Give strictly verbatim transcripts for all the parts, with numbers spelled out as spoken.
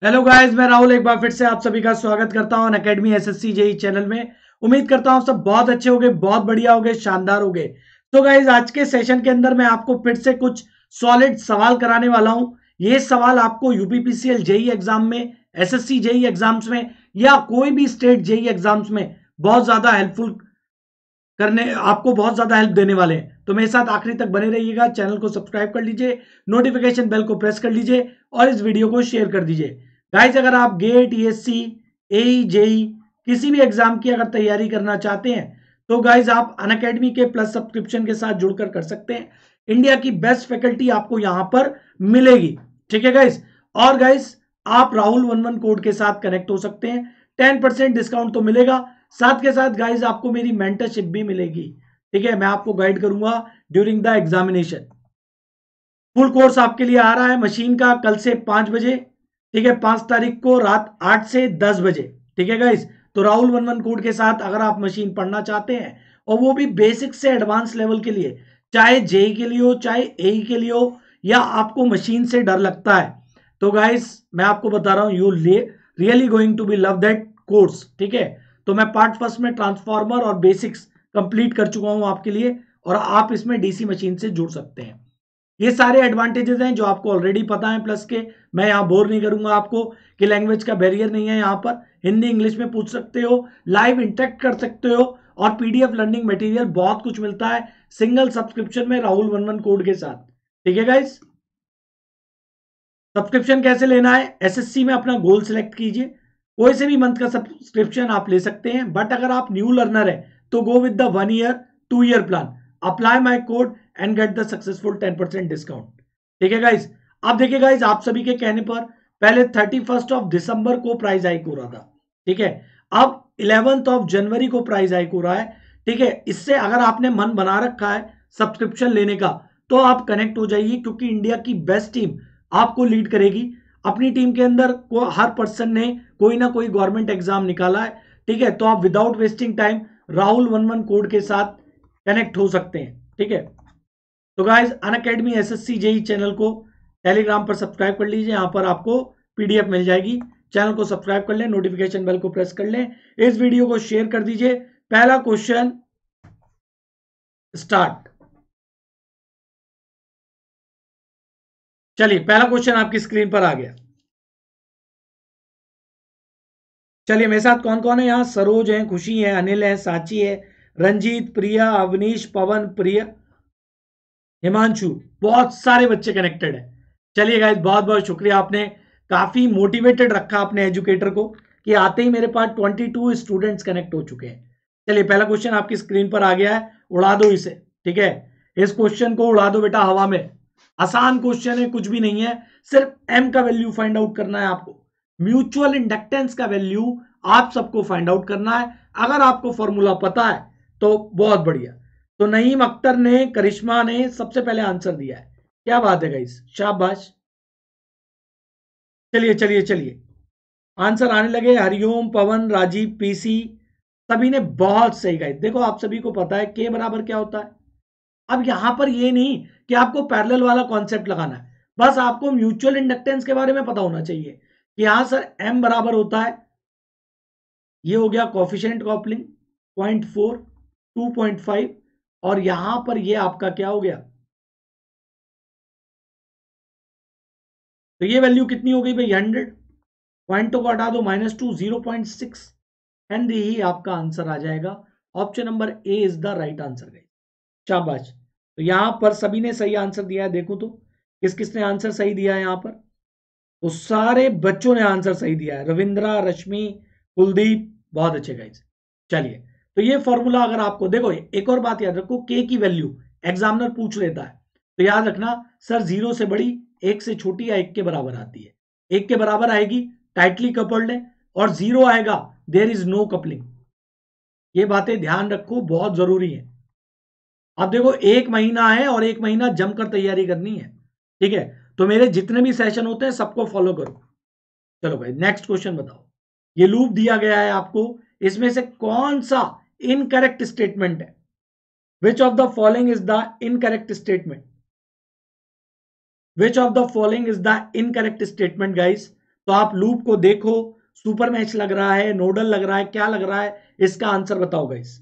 Hello guys, मैं राहुल एक बार फिर से आप सभी का स्वागत करता हूं अनअकैडमी एसएससी जेई चैनल में। उम्मीद करता हूं सब बहुत अच्छे होंगे, बहुत बढ़िया होंगे, शानदार होंगे। तो गाइस, आज के सेशन के अंदर मैं आपको फिर से कुछ सॉलिड सवाल कराने वाला हूं। ये सवाल आपको यूपीपीसीएल जेई एग्जाम में, एसएससी जेई एग्जाम्स में या कोई भी स्टेट जेई एग्जाम्स में बहुत ज्यादा हेल्पफुल करने आपको बहुत ज्यादा हेल्प देने वाले हैं। तो मेरे साथ आखिरी तक बने रहिएगा। चैनल को सब्सक्राइब कर लीजिए, नोटिफिकेशन बेल को प्रेस कर लीजिए और इस वीडियो को शेयर कर दीजिए। गाइस, अगर आप गेट, ईएससी, एई, जेई किसी भी एग्जाम की अगर तैयारी करना चाहते हैं तो गाइस आप अनअकैडमी के प्लस सब्सक्रिप्शन के साथ जुड़कर कर सकते हैं। इंडिया की बेस्ट फैकल्टी आपको यहां पर मिलेगी। ठीक है गाइस। और गाइस, आप राहुल वन वन कोड के साथ कनेक्ट हो सकते हैं। टेन परसेंट डिस्काउंट तो मिलेगा। साथ के साथ गाइज आपको मेरी मेंटरशिप भी मिलेगी। ठीक है, मैं आपको गाइड करूंगा during the examination. Full course आपके लिए आ रहा है मशीन का कल से पांच बजे। ठीक है, पांच तारीख को रात आठ से दस बजे। ठीक है गाइज। तो राहुल वन वन कोड के साथ अगर आप मशीन पढ़ना चाहते हैं और वो भी बेसिक से एडवांस लेवल के लिए, चाहे जेई के लिए हो, चाहे एई के लिए हो, या आपको मशीन से डर लगता है, तो गाइज मैं आपको बता रहा हूं, you really going to be love that course. ठीक है। तो मैं पार्ट फर्स्ट में ट्रांसफार्मर और बेसिक्स कंप्लीट कर चुका हूं आपके लिए, और आप इसमें डीसी मशीन से जुड़ सकते हैं। ये सारे एडवांटेजेस हैं जो आपको ऑलरेडी पता है प्लस के। मैं यहां बोर नहीं करूंगा आपको कि लैंग्वेज का बैरियर नहीं है। यहां पर हिंदी इंग्लिश में पूछ सकते हो, लाइव इंटरेक्ट कर सकते हो, और पीडीएफ लर्निंग मटेरियल बहुत कुछ मिलता है सिंगल सब्सक्रिप्शन में राहुल वन वन कोड के साथ। ठीक है गाइस। सब्सक्रिप्शन कैसे लेना है? एसएससी में अपना गोल सिलेक्ट कीजिए। कोई से भी मंथ का सब्सक्रिप्शन आप ले सकते हैं, बट अगर आप न्यू लर्नर है तो go with the one year two year plan. Apply my code and get the successful ten percent discount. ठीक है गाइज। अब देखिए गाइज, आप सभी के कहने पर पहले थर्टी फर्स्ट ऑफ दिसंबर को प्राइस हाइक हो रहा था। ठीक है। अब इलेवेंथ ऑफ जनवरी को प्राइस हाइक हो रहा है। ठीक है। इससे अगर आपने मन बना रखा है सब्सक्रिप्शन लेने का तो आप कनेक्ट हो जाइए, क्योंकि इंडिया की बेस्ट टीम आपको लीड करेगी। अपनी टीम के अंदर को हर पर्सन ने कोई ना कोई गवर्नमेंट एग्जाम निकाला है। ठीक है। तो आप without wasting time Rahul one one code के साथ कनेक्ट हो सकते हैं। ठीक है। तो guys, Unacademy SSC JE channel को टेलीग्राम पर सब्सक्राइब कर लीजिए। यहां पर आपको पीडीएफ मिल जाएगी। चैनल को सब्सक्राइब कर लें, नोटिफिकेशन बेल को प्रेस कर लें, इस वीडियो को शेयर कर दीजिए। पहला क्वेश्चन स्टार्ट। चलिए, पहला क्वेश्चन आपकी स्क्रीन पर आ गया। चलिए, मेरे साथ कौन कौन है यहाँ? सरोज है, खुशी है, अनिल है, साची है, रंजीत, प्रिया, अवनीश, पवन, प्रिया, हिमांशु। बहुत सारे बच्चे कनेक्टेड है। चलिए गाइस, बहुत बहुत शुक्रिया। आपने काफी मोटिवेटेड रखा अपने एजुकेटर को कि आते ही मेरे पास ट्वेंटी टू स्टूडेंट्स कनेक्ट हो चुके हैं। चलिए, पहला क्वेश्चन आपकी स्क्रीन पर आ गया है, उड़ा दो इसे। ठीक है, इस क्वेश्चन को उड़ा दो बेटा हवा में। आसान क्वेश्चन है, कुछ भी नहीं है। सिर्फ एम का वैल्यू फाइंड आउट करना है आपको। म्यूचुअल इंडक्टेंस का वैल्यू आप सबको फाइंड आउट करना है। अगर आपको फॉर्मूला पता है तो बहुत बढ़िया। तो नईम अख्तर ने, करिश्मा ने सबसे पहले आंसर दिया है। क्या बात है गाइस, शाबाश। चलिए चलिए चलिए, आंसर आने लगे। हरिओम, पवन, राजीव, पीसी, सभी ने बहुत सही गाइस। देखो, आप सभी को पता है के बराबर क्या होता है। अब यहां पर ये नहीं कि आपको पैरेलल वाला कॉन्सेप्ट लगाना है, बस आपको म्यूचुअल इंडक्टेंस के बारे में पता होना चाहिए कि यहां सर एम बराबर होता है, ये हो गया coefficient coupling point four, two point five, और यहां पर ये आपका क्या हो गया, तो ये वैल्यू कितनी हो गई भाई? हंड्रेड। पॉइंटों को हटा दो, minus two, zero point six. Henry ही आपका आंसर आ जाएगा। Option number A is the right answer गई। शाबाश। तो यहां पर सभी ने सही आंसर दिया है। देखो तो किस किसने आंसर सही दिया है यहां पर। तो सारे बच्चों ने आंसर सही दिया है। रविंद्रा, रश्मि, कुलदीप, बहुत अच्छे गाइस। चलिए, तो ये फॉर्मूला अगर आपको, देखो एक और बात याद रखो, के की वैल्यू एग्जामिनर पूछ लेता है तो याद रखना सर, जीरो से बड़ी, एक से छोटी या एक के बराबर आती है। एक के बराबर आएगी टाइटली कपल्ड है, और जीरो आएगा देयर इज नो कपलिंग। ये बातें ध्यान रखो, बहुत जरूरी है। अब देखो, एक महीना है और एक महीना जमकर तैयारी करनी है। ठीक है। तो मेरे जितने भी सेशन होते हैं सबको फॉलो करो। चलो भाई, नेक्स्ट क्वेश्चन बताओ। ये लूप दिया गया है आपको, इसमें से कौन सा इनकरेक्ट स्टेटमेंट है? Which of the following is the incorrect statement? Which of the following is the incorrect statement guys? तो आप लूप को देखो, सुपर मैच लग रहा है, नोडल लग रहा है, क्या लग रहा है, इसका आंसर बताओ गाइस।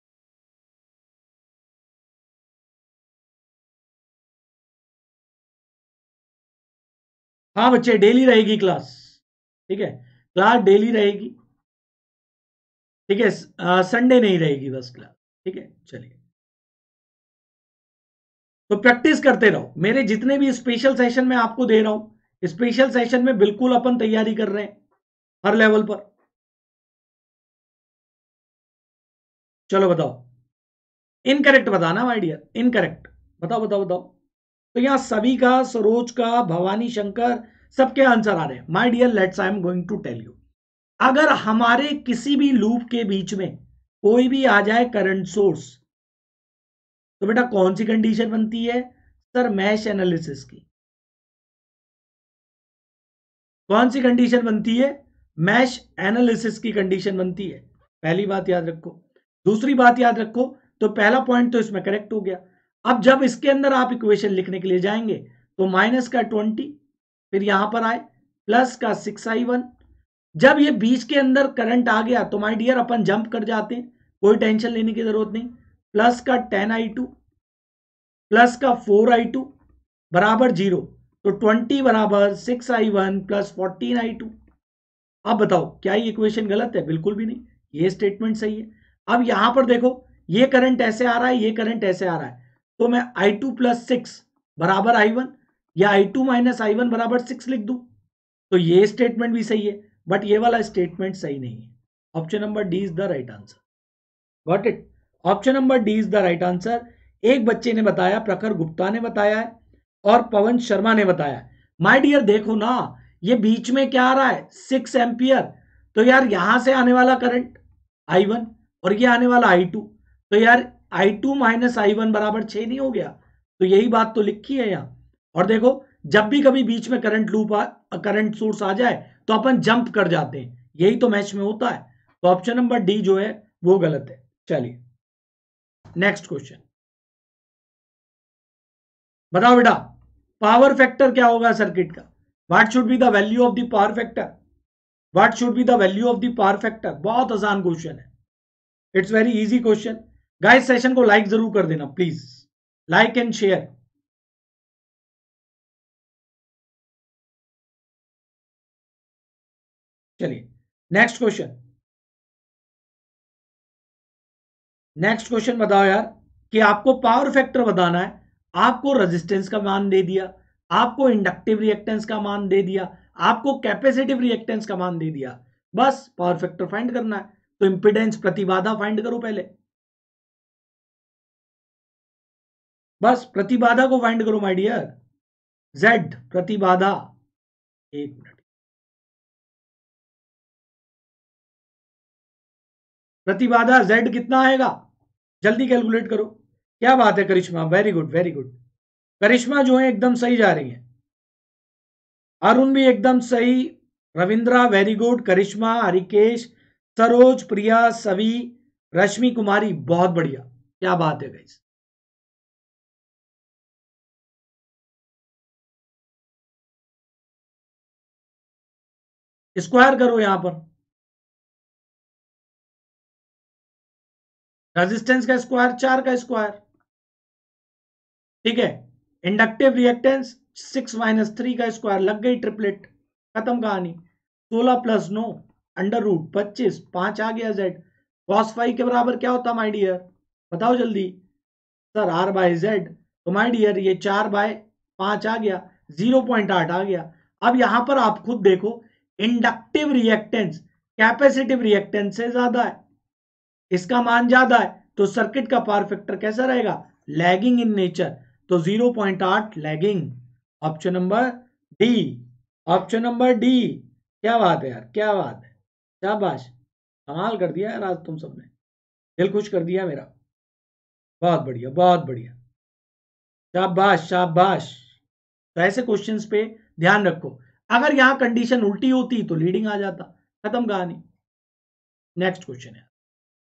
हाँ बच्चे, डेली रहेगी क्लास। ठीक है, क्लास डेली रहेगी। ठीक है, संडे नहीं रहेगी बस क्लास। ठीक है, चलिए, तो प्रैक्टिस करते रहो। मेरे जितने भी स्पेशल सेशन मैं आपको दे रहा हूं, स्पेशल सेशन में बिल्कुल अपन तैयारी कर रहे हैं हर लेवल पर। चलो बताओ, इनकरेक्ट बताना माय डियर, इनकरेक्ट। बताओ बताओ बताओ। तो यहां सभी का, सरोज का, भवानी शंकर, सबके आंसर आ रहे हैं। My dear let's, I am going to tell you, अगर हमारे किसी भी लूप के बीच में कोई भी आ जाए करंट सोर्स, तो बेटा कौन सी कंडीशन बनती है? सर मैश एनालिसिस की। कौन सी कंडीशन बनती है? मैश एनालिसिस की कंडीशन बनती है। पहली बात याद रखो। दूसरी बात याद रखो, तो पहला पॉइंट तो इसमें करेक्ट हो गया। अब जब इसके अंदर आप इक्वेशन लिखने के लिए जाएंगे, तो माइनस का ट्वेंटी, फिर यहां पर आए प्लस का सिक्स आई वन। जब ये बीच के अंदर करंट आ गया, तो माय डियर अपन जंप कर जाते हैं, कोई टेंशन लेने की जरूरत नहीं। प्लस का टेन आई टू प्लस का फोर आई टू बराबर जीरो। तो ट्वेंटी बराबर six I one plus fourteen I two. अब बताओ क्या ये इक्वेशन गलत है? बिल्कुल भी नहीं, ये स्टेटमेंट सही है। अब यहां पर देखो, ये करंट ऐसे आ रहा है, ये करंट ऐसे आ रहा है, तो मैं आई टू प्लस सिक्स बराबर आई वन, या I two minus I one बराबर सिक्स लिख दूं, तो ये स्टेटमेंट भी सही है। बट ये वाला स्टेटमेंट सही नहीं है। Option number D is the right answer. Got it? Option number D is the right answer. एक बच्चे ने बताया, प्रखर गुप्ता ने बताया है, और पवन शर्मा ने बताया। माय डियर देखो ना, ये बीच में क्या आ रहा है? Six ampere. तो यार यहां से आने वाला करंट आई वन, और ये आने वाला आई टू, तो यार I two minus I one बराबर छह नहीं हो गया? तो यही बात तो लिखी है यहां। और देखो, जब भी कभी बीच में करंट लूप आ, करंट सोर्स आ जाए, तो अपन जंप कर जाते हैं, यही तो मैच में होता है। तो ऑप्शन नंबर डी जो है वो गलत है। चलिए नेक्स्ट क्वेश्चन, बताओ बेटा, पावर फैक्टर क्या होगा सर्किट का? What should be the value of the power factor? What should be the value of the power factor? बहुत आसान क्वेश्चन है, it's very easy question. Guys session को लाइक जरूर कर देना प्लीज, लाइक एंड शेयर। चलिए next question, next question बताओ यार, कि आपको पावर फैक्टर बताना है, आपको रेजिस्टेंस का मान दे दिया, आपको इंडक्टिव रिएक्टेंस का मान दे दिया, आपको कैपेसिटिव रिएक्टेंस का मान दे दिया, बस पावर फैक्टर फाइंड करना है। तो इंपिडेंस, प्रतिबाधा फाइंड करो पहले, बस प्रतिबाधा को फाइंड करो माय डियर। जेड प्रतिबाधा, एक मिनट, प्रतिबाधा जेड कितना आएगा? जल्दी कैलकुलेट करो। क्या बात है Karishma, very good very good. Karishma जो है एकदम सही जा रही है, अरुण भी एकदम सही, रविंद्रा वेरी गुड, करिश्मा, हरिकेश, सरोज, प्रिया, सभी, रश्मि कुमारी, बहुत बढ़िया, क्या बात है गाइस। स्क्वायर करो यहां पर, रेजिस्टेंस का स्क्वायर चार का स्क्वायर। ठीक है, inductive reactance six minus three का स्क्वायर, लग गई ट्रिपलेट, खत्म कहानी। सोलह प्लस नौ अंडर रूट पच्चीस, पांच आ गया जेड। कॉस फाइव के बराबर क्या होता माय डियर? बताओ जल्दी। सर आर बाय जेड, तो माय डियर ये चार बाय पांच आ गया, जीरो पॉइंट आठ आ गया। अब यहां पर आप खुद देखो, इंडक्टिव रिएक्टेंस कैपेसिटिव रिएक्टेंस से ज्यादा है, इसका मान ज्यादा है, तो सर्किट का पावर फैक्टर कैसा रहेगा? लैगिंग इन नेचर, तो जीरो पॉइंट आठ lagging. Option number D, option number D. क्या बात है यार, क्या बात है, शाबाश, कमाल कर दिया यार आज तुम सबने, दिल खुश कर दिया मेरा। बहुत बढ़िया बहुत बढ़िया, शाबाश शाबाश। तो ऐसे क्वेश्चंस पे ध्यान रखो, अगर यहां कंडीशन उल्टी होती तो लीडिंग आ जाता, खत्म कहानी। नेक्स्ट क्वेश्चन है,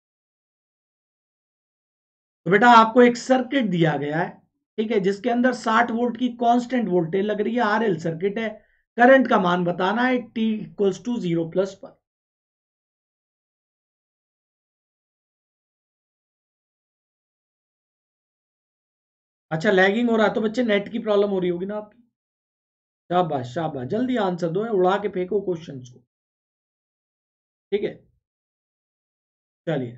तो बेटा आपको एक सर्किट दिया गया है, ठीक है, जिसके अंदर साठ वोल्ट की कांस्टेंट वोल्टेज लग रही है, आरएल सर्किट है, करंट का मान बताना है T equals to zero plus पर। अच्छा लैगिंग हो रहा है तो बच्चे नेट की प्रॉब्लम हो रही होगी ना आपकी। शाबाश शाबाश, जल्दी आंसर दो, उड़ा के फेंको क्वेश्चंस को। ठीक है चलिए,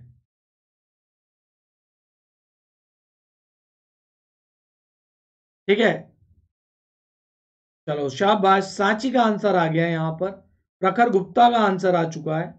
ठीक है चलो शाबाश, सांची का आंसर आ गया यहां पर। प्रखर गुप्ता का आंसर आ चुका है।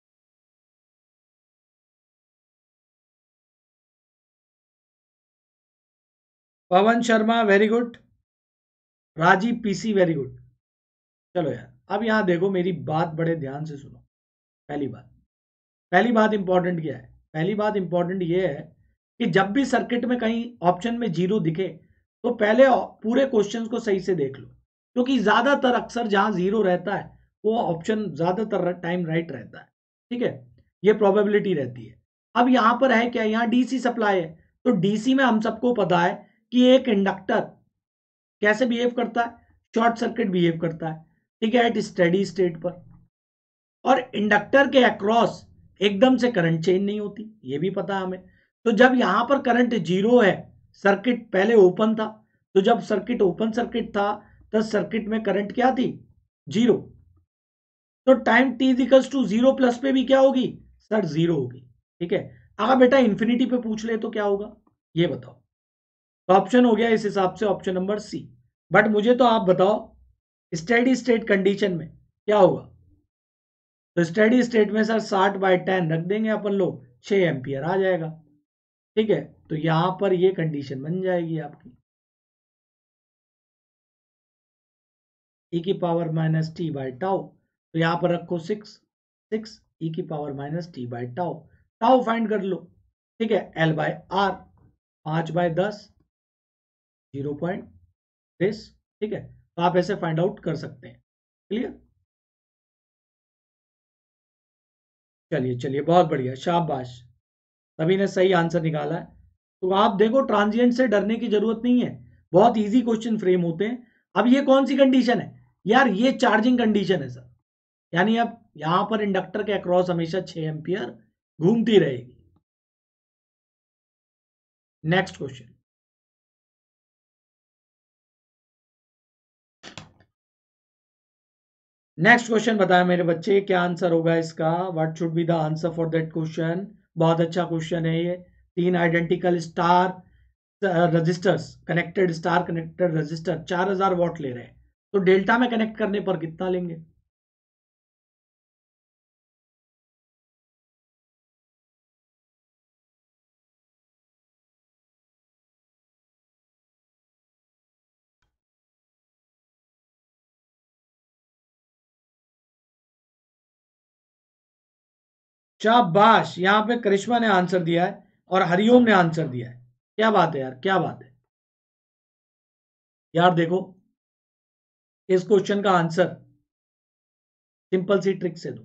Pawan Sharma very good. Rajeev PC very good. चलो यार, अब यहां देखो, मेरी बात बड़े ध्यान से सुनो। पहली बात, पहली बात इंपॉर्टेंट क्या है? पहली बात इंपॉर्टेंट ये है कि जब भी सर्किट में कहीं ऑप्शन में जीरो दिखे तो पहले पूरे क्वेश्चन को सही से देख लो, क्योंकि ज्यादातर अक्सर जहां जीरो रहता है वो ऑप्शन ज्यादातर टाइम राइट रहता है। ठीक है, ये प्रोबेबिलिटी रहती है। अब यहां पर है क्या, यहां डीसी सप्लाई है, तो डीसी में हम सबको पता है कि एक इंडक्टर कैसे बिहेव करता है, शॉर्ट सर्किट बिहेव करता है। ठीक है, एट स्टेडी स्टेट पर। और इंडक्टर के अक्रॉस एकदम से करंट चेंज नहीं होती, ये भी पता है हमें। तो जब यहां पर करंट जीरो है, सर्किट पहले ओपन था, तो जब सर्किट ओपन सर्किट था तब सर्किट में करंट क्या थी, जीरो। तो time T equals to zero plus पे भी क्या होगी सर, जीरो होगी। ठीक है, अगर बेटा इंफिनिटी पे पूछ ले तो क्या होगा, ये बताओ। तो ऑप्शन हो गया इस हिसाब से ऑप्शन नंबर सी। बट मुझे तो आप बताओ, स्टेडी स्टेट कंडीशन में क्या होगा? तो स्टेडी स्टेट में सर साठ बाय टेन रख देंगे अपन लोग, छह एम्पियर आ जाएगा। ठीक है, तो यहां पर ये कंडीशन बन जाएगी आपकी, ई की power minus T by tau. तो यहां पर रखो सिक्स, सिक्स ई की power minus T by tau. Tau find कर लो। ठीक है, एल बाय आर, पांच बाय दस, जीरो पॉइंट दिस। ठीक है, तो आप ऐसे फाइंड आउट कर सकते हैं। क्लियर? चलिए चलिए, बहुत बढ़िया, शाबाश, सभी ने सही आंसर निकाला है। तो आप देखो, ट्रांजिएंट से डरने की जरूरत नहीं है, बहुत इजी क्वेश्चन फ्रेम होते हैं। अब ये कौन सी कंडीशन है यार, ये चार्जिंग कंडीशन है सर, यानी अब यहां पर इंडक्टर के अक्रॉस हमेशा छह एम्पियर घूमती रहेगी। नेक्स्ट क्वेश्चन, नेक्स्ट क्वेश्चन बताया मेरे बच्चे, क्या आंसर होगा इसका? What should be the answer for that question? बहुत अच्छा क्वेश्चन है ये। तीन identical star resistors connected, star connected resistor चार हजार वॉट ले रहे हैं, तो डेल्टा में कनेक्ट करने पर कितना लेंगे? शाबाश, यहां पे करिश्मा ने आंसर दिया है और हरिओम ने आंसर दिया है। क्या बात है यार, क्या बात है यार। देखो, इस क्वेश्चन का आंसर सिंपल सी ट्रिक से दो।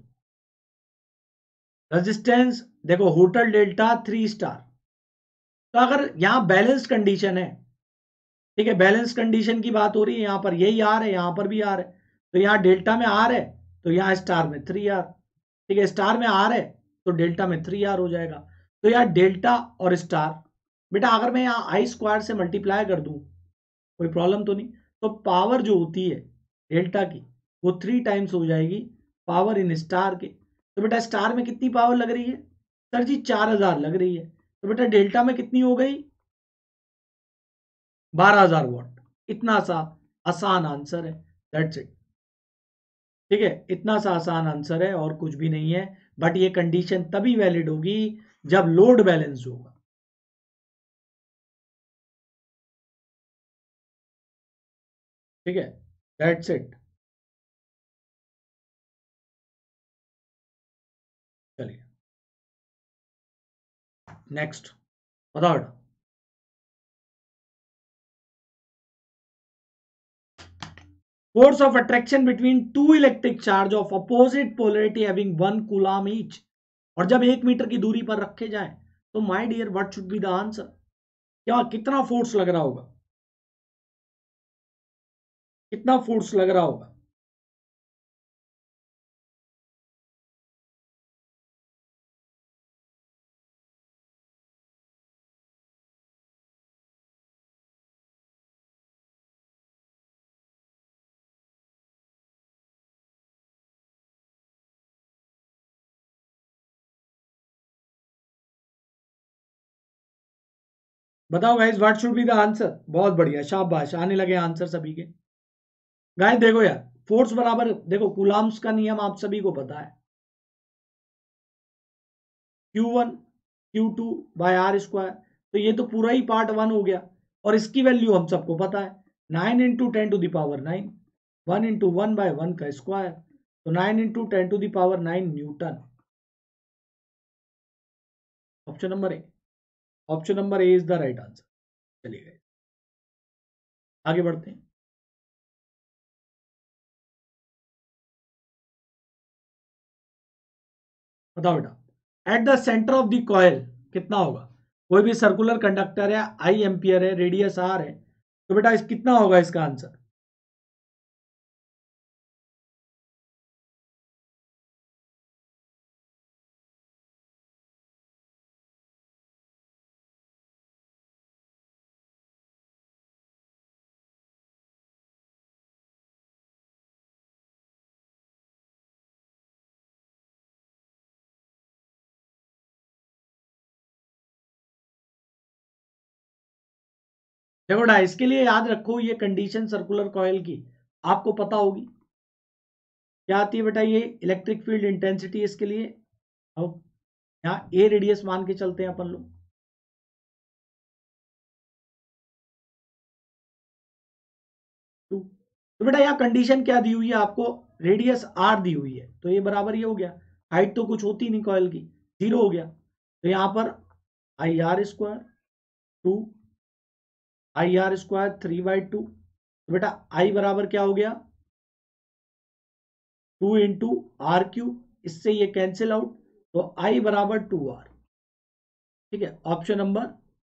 रेजिस्टेंस देखो, होटल डेल्टा थ्री स्टार, तो अगर यहां बैलेंस कंडीशन है, ठीक है, बैलेंस कंडीशन की बात हो रही है, यहां पर यही आर है, यहां पर भी आर है, तो यहां डेल्टा में आर है, तो यहां स्टार में थ्री आर। ठीक है, स्टार में आर है तो डेल्टा में थ्री आर हो जाएगा। तो यार डेल्टा और स्टार, बेटा अगर मैं यहाँ आई स्क्वायर से मल्टीप्लाई कर दूं, कोई प्रॉब्लम तो नहीं? तो पावर जो होती है डेल्टा की, वो थ्री टाइम्स हो जाएगी पावर इन स्टार के। तो बेटा स्टार में कितनी पावर लग रही है सर जी? चार हजार लग रही है। तो बेटा डेल्टा में कितनी हो गई? बारह हजार वॉट। इतना सा आसान आंसर है, दैट्स इट। ठीक है, इतना सा आसान आंसर है और कुछ भी नहीं है। बट ये कंडीशन तभी वैलिड होगी जब लोड बैलेंस होगा। ठीक है, दैट्स इट। चलिए नेक्स्ट, बताओ बेटा। Force of attraction between two electric charge of opposite polarity having one coulomb each, और जब एक मीटर की दूरी पर रखे जाए तो my dear what should be the answer? क्या कितना फोर्स लग रहा होगा, कितना फोर्स लग रहा होगा? बताओ guys what should be the answer. बहुत बढ़िया, शाबाश, आने लगे आंसर सभी के। गाइस देखो यार, फोर्स बराबर, देखो कूलम्ब्स का नियम आप सभी को पता है, Q one Q two by R square. तो ये तो पूरा ही पार्ट वन हो गया, और इसकी वैल्यू हम सबको पता है, nine into ten to the power nine, one into one by one का स्क्वायर, तो nine into ten to the power nine newton. Option number A, option number A is the right answer. चलिए आगे बढ़ते हैं। बताओ बेटा, at the centre of the coil कितना होगा। कोई भी सर्कुलर कंडक्टर है, आई एम्पियर है, रेडियस आर है, तो बेटा इस कितना होगा इसका आंसर। देखो बेटा, इसके लिए याद रखो, ये कंडीशन सर्कुलर कॉयल की आपको पता होगी, क्या आती है बेटा, ये इलेक्ट्रिक फील्ड इंटेंसिटी इसके लिए। अब यहाँ ए रेडियस मान के चलते हैं अपन लोग, टू। तो बेटा यहाँ कंडीशन क्या दी हुई है आपको, रेडियस आर दी हुई है, तो ये बराबर ये हो गया, हाइट तो कुछ होती नहीं कॉयल की, जीरो हो गया, तो यहाँ पर I R square to I R square three by two, तो बेटा आई बराबर क्या हो गया, टू इंटू आर क्यू, इससे ये कैंसिल आउट, तो आई बराबर टू आर। ठीक है, ऑप्शन नंबर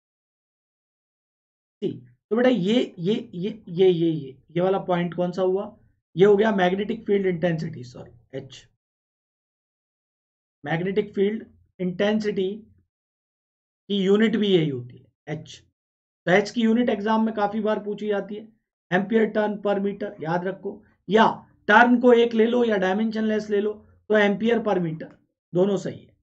सी। तो बेटा ये ये ये ये ये ये ये वाला पॉइंट कौन सा हुआ, ये हो गया magnetic field intensity, sorry H, magnetic field intensity की यूनिट भी यही होती है एच। तो एच की यूनिट एग्जाम में काफी बार पूछी जाती है, एम्पियर टर्न पर मीटर, याद रखो, या टर्न को एक ले लो या डायमेंशन लेस ले लो, तो एम्पियर पर मीटर, दोनों सही है।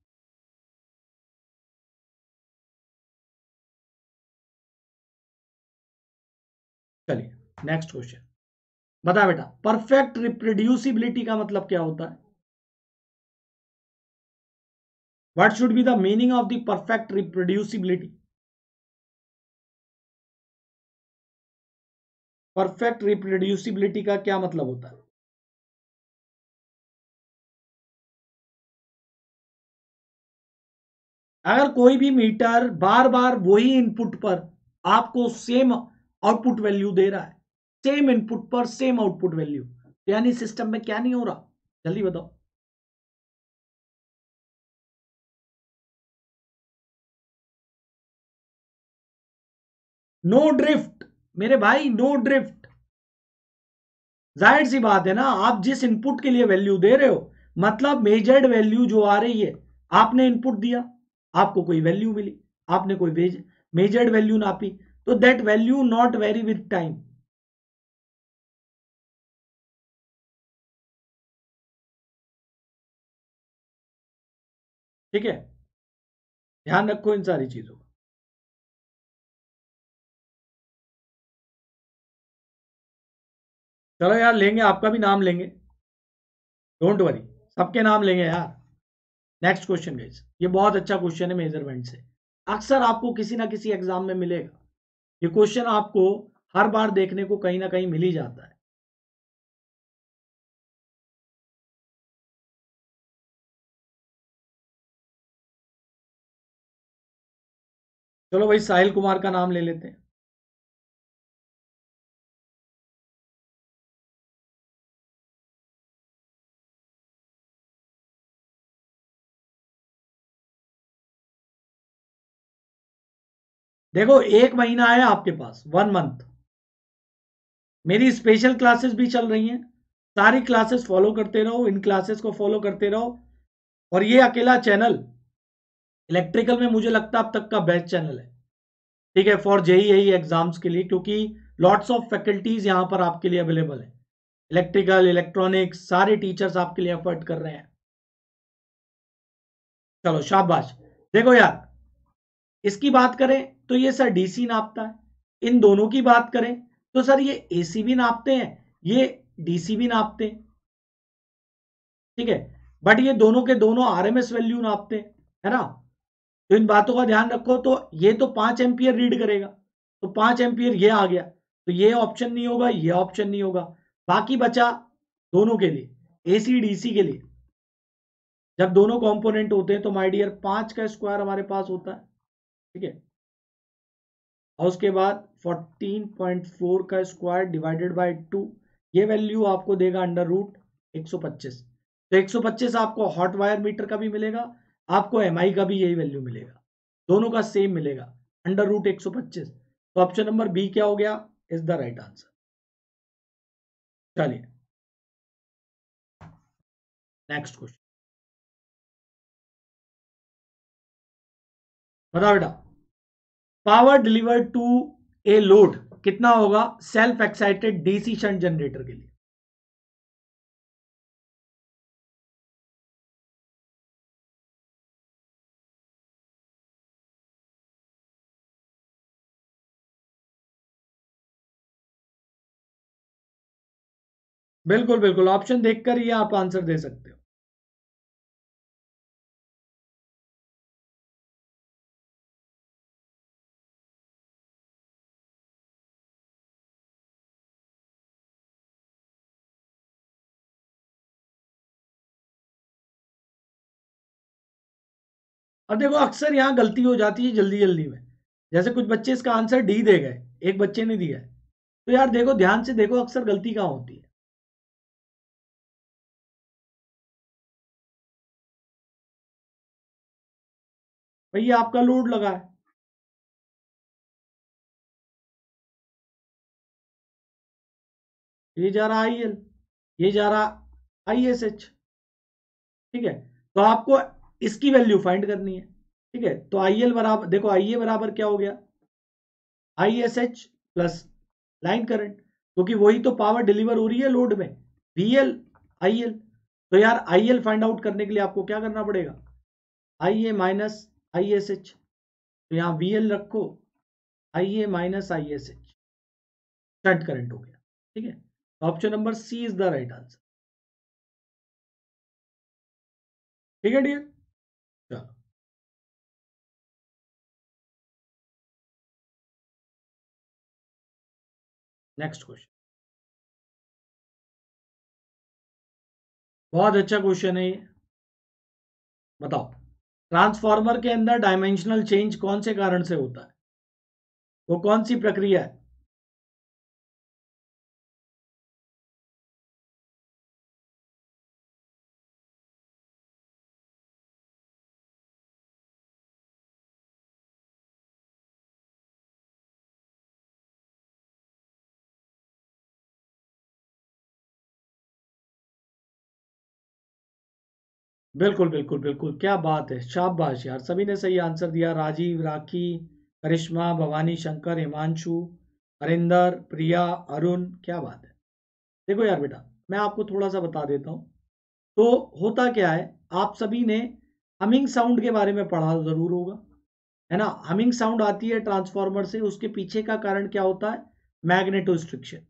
चलिए नेक्स्ट क्वेश्चन, बता बेटा, परफेक्ट रिप्रोड्यूसिबिलिटी का मतलब क्या होता है। What should be the meaning of the perfect reproducibility. Perfect reproducibility का क्या मतलब होता है। अगर कोई भी मीटर बार बार वही इनपुट पर आपको सेम आउटपुट वैल्यू दे रहा है, सेम इनपुट पर सेम आउटपुट वैल्यू, यानी सिस्टम में क्या नहीं हो रहा, जल्दी बताओ। नो ड्रिफ्ट मेरे भाई, नो ड्रिफ्ट। जाहिर सी बात है ना, आप जिस इनपुट के लिए वैल्यू दे रहे हो, मतलब मेजर्ड वैल्यू जो आ रही है, आपने इनपुट दिया, आपको कोई वैल्यू मिली, आपने कोई मेजर्ड वैल्यू नापी, तो that value not vary with time. ठीक है, ध्यान रखो इन सारी चीजों का। चलो यार, लेंगे आपका भी नाम लेंगे, डोंट वरी, सबके नाम लेंगे यार। नेक्स्ट क्वेश्चन गाइस, ये बहुत अच्छा क्वेश्चन है मेजरमेंट से, अक्सर आपको किसी ना किसी एग्जाम में मिलेगा, ये क्वेश्चन आपको हर बार देखने को कहीं ना कहीं मिल ही जाता है। चलो भाई, साहिल कुमार का नाम ले लेते हैं। देखो एक महीना है आपके पास, वन मंथ, मेरी स्पेशल क्लासेस भी चल रही हैं, सारी क्लासेस फॉलो करते रहो, इन क्लासेस को फॉलो करते रहो, और ये अकेला चैनल इलेक्ट्रिकल में मुझे लगता है अब तक का बेस्ट चैनल है। ठीक है, फॉर जेई यही एग्जाम्स के लिए, क्योंकि लॉट्स ऑफ फैकल्टीज यहां पर आपके लिए अवेलेबल है, इलेक्ट्रिकल इलेक्ट्रॉनिक्स सारे टीचर्स आपके लिए एफर्ट कर रहे हैं। चलो शाबाश। देखो यार, इसकी बात करें तो ये सर डीसी नापता है, इन दोनों की बात करें तो सर ये एसी भी नापते हैं, ये डीसी भी नापते हैं, ठीक है, बट ये दोनों के दोनों आरएमएस वैल्यू नापते हैं, है ना। तो इन बातों का ध्यान रखो। तो ये तो पांच एम्पियर रीड करेगा, तो पांच एम्पियर ये आ गया, तो ये ऑप्शन नहीं होगा, ये ऑप्शन नहीं होगा। बाकी बचा दोनों के लिए एसी डीसी के लिए, जब दोनों कंपोनेंट होते हैं तो माय डियर पांच का स्क्वायर हमारे पास होता है, ठीक है, और उसके बाद फोर्टीन पॉइंट फोर का स्क्वायर डिवाइडेड बाय टू, ये वैल्यू आपको देगा अंडर रूट एक सौ पच्चीस। तो एक सौ पच्चीस आपको हॉट वायर मीटर का भी मिलेगा, आपको एमआई का भी यही वैल्यू मिलेगा, दोनों का सेम मिलेगा, अंडर रूट एक सौ पच्चीस। तो ऑप्शन नंबर बी क्या हो गया, इज द राइट आंसर। चलिए नेक्स्ट क्वेश्चन, बताओ बेटा, power delivered to a load कितना होगा self excited DC shunt generator के लिए। बिल्कुल बिल्कुल, ऑप्शन देखकर ही आप आंसर दे सकते हो। अब देखो अक्सर यहां गलती हो जाती है जल्दी जल्दी में, जैसे कुछ बच्चे इसका आंसर डी दे गए, एक बच्चे ने दिया है, तो यार देखो ध्यान से देखो अक्सर गलती कहां होती है। भैया आपका लोड लगा है, ये जा रहा आई एल, ये जा रहा आई एस एच, ठीक है, तो आपको इसकी वैल्यू फाइंड करनी है, ठीक है। तो आई एल बराबर, देखो आई ए बराबर क्या हो गया, I S H plus line current, क्योंकि वही तो पावर डिलीवर हो रही है लोड में, वी एल आई एल। तो यार आई एल फाइंड आउट करने के लिए आपको क्या करना पड़ेगा, I A minus I S H, तो यहां वी एल रखो, I A minus I S H, shunt current हो गया, ठीक है। Option number C is the right answer, ठीक है डियर। चलो नेक्स्ट क्वेश्चन, बहुत अच्छा क्वेश्चन है ये। बताओ, ट्रांसफार्मर के अंदर डायमेंशनल चेंज कौन से कारण से होता है, वो कौन सी प्रक्रिया है। बिल्कुल बिल्कुल बिल्कुल, क्या बात है, शाबाश यार, सभी ने सही आंसर दिया, राजीव, राखी, करिश्मा, भवानी शंकर, हिमांशु, हरिंदर, प्रिया, अरुण, क्या बात है। देखो यार बेटा, मैं आपको थोड़ा सा बता देता हूं। तो होता क्या है, आप सभी ने हमिंग साउंड के बारे में पढ़ा जरूर होगा, है ना। हमिंग साउंड आती है ट्रांसफार्मर से, उसके पीछे का कारण क्या होता है, मैग्नेटोस्ट्रिक्शन।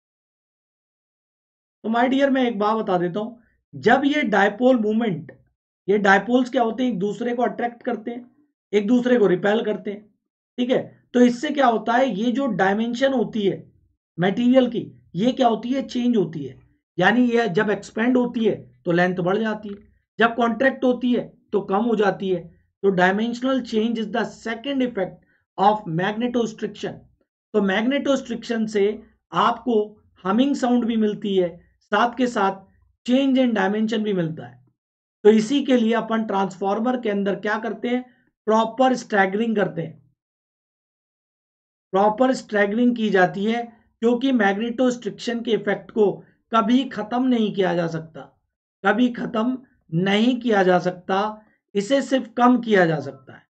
तो माय डियर मैं एक बात बता देता हूं, जब ये डायपोल मूवमेंट, ये डायपोल्स क्या होते हैं, एक दूसरे को अट्रैक्ट करते हैं, एक दूसरे को रिपेल करते हैं, ठीक है। तो इससे क्या होता है, ये जो डायमेंशन होती है मटेरियल की, ये क्या होती है, चेंज होती है। यानी ये जब एक्सपेंड होती है तो लेंथ बढ़ जाती है, जब कॉन्ट्रैक्ट होती है तो कम हो जाती है। तो dimensional change is the second effect of magnetostriction. तो मैग्नेटोस्ट्रिक्शन से आपको हमिंग साउंड भी मिलती है, साथ के साथ चेंज इन डायमेंशन भी मिलता है। तो इसी के लिए अपन ट्रांसफार्मर के अंदर क्या करते हैं, प्रॉपर स्ट्रैगलिंग करते हैं, प्रॉपर स्ट्रैगलिंग की जाती है, क्योंकि मैग्नेटोस्ट्रिक्शन के इफेक्ट को कभी खत्म नहीं किया जा सकता, कभी खत्म नहीं किया जा सकता, इसे सिर्फ कम किया जा सकता है।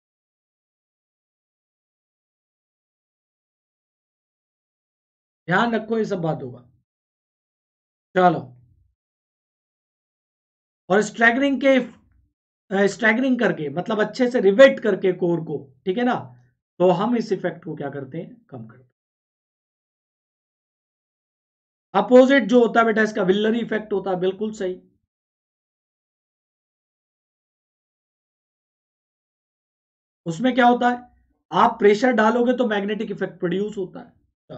ध्यान रखो ये सब बातों का। चलो, और स्ट्रैगलिंग के स्टैगरिंग करके, मतलब अच्छे से रिवेट करके कोर को, ठीक है ना, तो हम इस इफेक्ट को क्या करते हैं, कम करते हैं। अपोजिट जो होता है बेटा इसका विल्लरी इफेक्ट होता है, बिल्कुल सही। उसमें क्या होता है, आप प्रेशर डालोगे तो मैग्नेटिक इफेक्ट प्रोड्यूस होता है।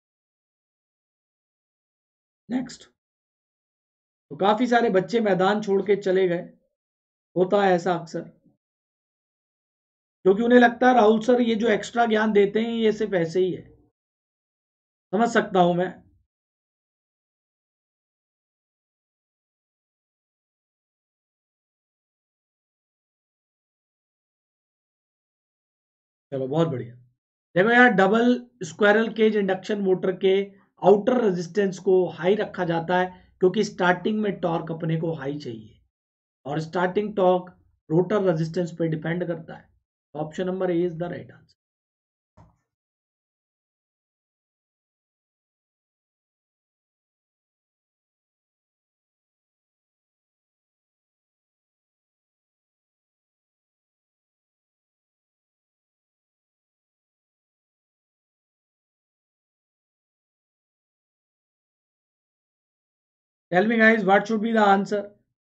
नेक्स्ट। तो काफी सारे बच्चे मैदान छोड़ के चले गए, होता है ऐसा अक्सर, क्योंकि उन्हें लगता है राहुल सर ये जो एक्स्ट्रा ज्ञान देते हैं ये सिर्फ ऐसे ही है। समझ सकता हूं मैं। चलो बहुत बढ़िया। देखो यार, double squirrel cage induction motor के आउटर रेजिस्टेंस को हाई रखा जाता है, क्योंकि स्टार्टिंग में टॉर्क अपने को हाई चाहिए, और स्टार्टिंग टॉर्क रोटर रेजिस्टेंस पे डिपेंड करता है। Option number A is the right answer. Tell me guys what should be the answer.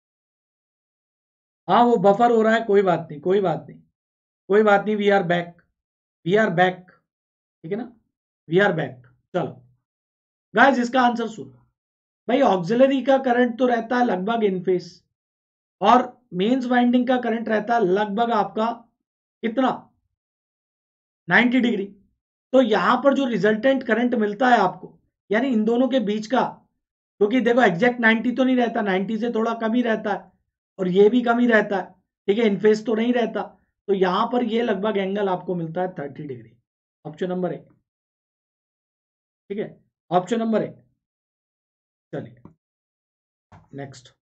हाँ वो बफर हो रहा है, कोई बात नहीं, कोई बात नहीं, कोई बात नहीं, we are back, we are back, ठीक है ना, वी आर बैक। चलो गाइस इसका आंसर सुनो। भाई ऑक्सिलरी का करंट तो रहता है लगभग इन फेस, और मेंस वाइंडिंग का करंट रहता है लगभग आपका कितना, नाइन्टी डिग्री। तो यहां पर जो रिजल्टेंट करंट मिलता है आपको, यानी इन दोनों के बीच का, क्योंकि देखो एग्जैक्ट नाइन्टी तो नहीं रहता, नाइन्टी से थोड़ा कम ही रहता है, और ये भी कम ही रहता है, ठीक है, इनफेस तो नहीं रहता। तो यहां पर ये लगभग एंगल आपको मिलता है thirty degree. Option number A, ठीक है, ऑप्शन नंबर ए। चलिए नेक्स्ट।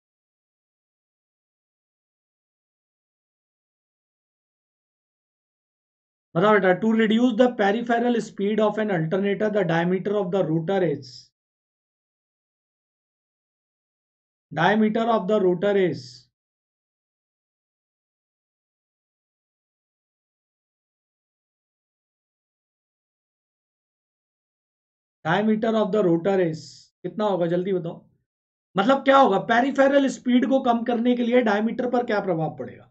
बताओ बेटा, to reduce the peripheral speed of an alternator the diameter of the rotor is, diameter of the rotor is, diameter of the rotor is कितना होगा, जल्दी बताओ। मतलब क्या होगा, पेरिफेरल स्पीड को कम करने के लिए डायमीटर पर क्या प्रभाव पड़ेगा।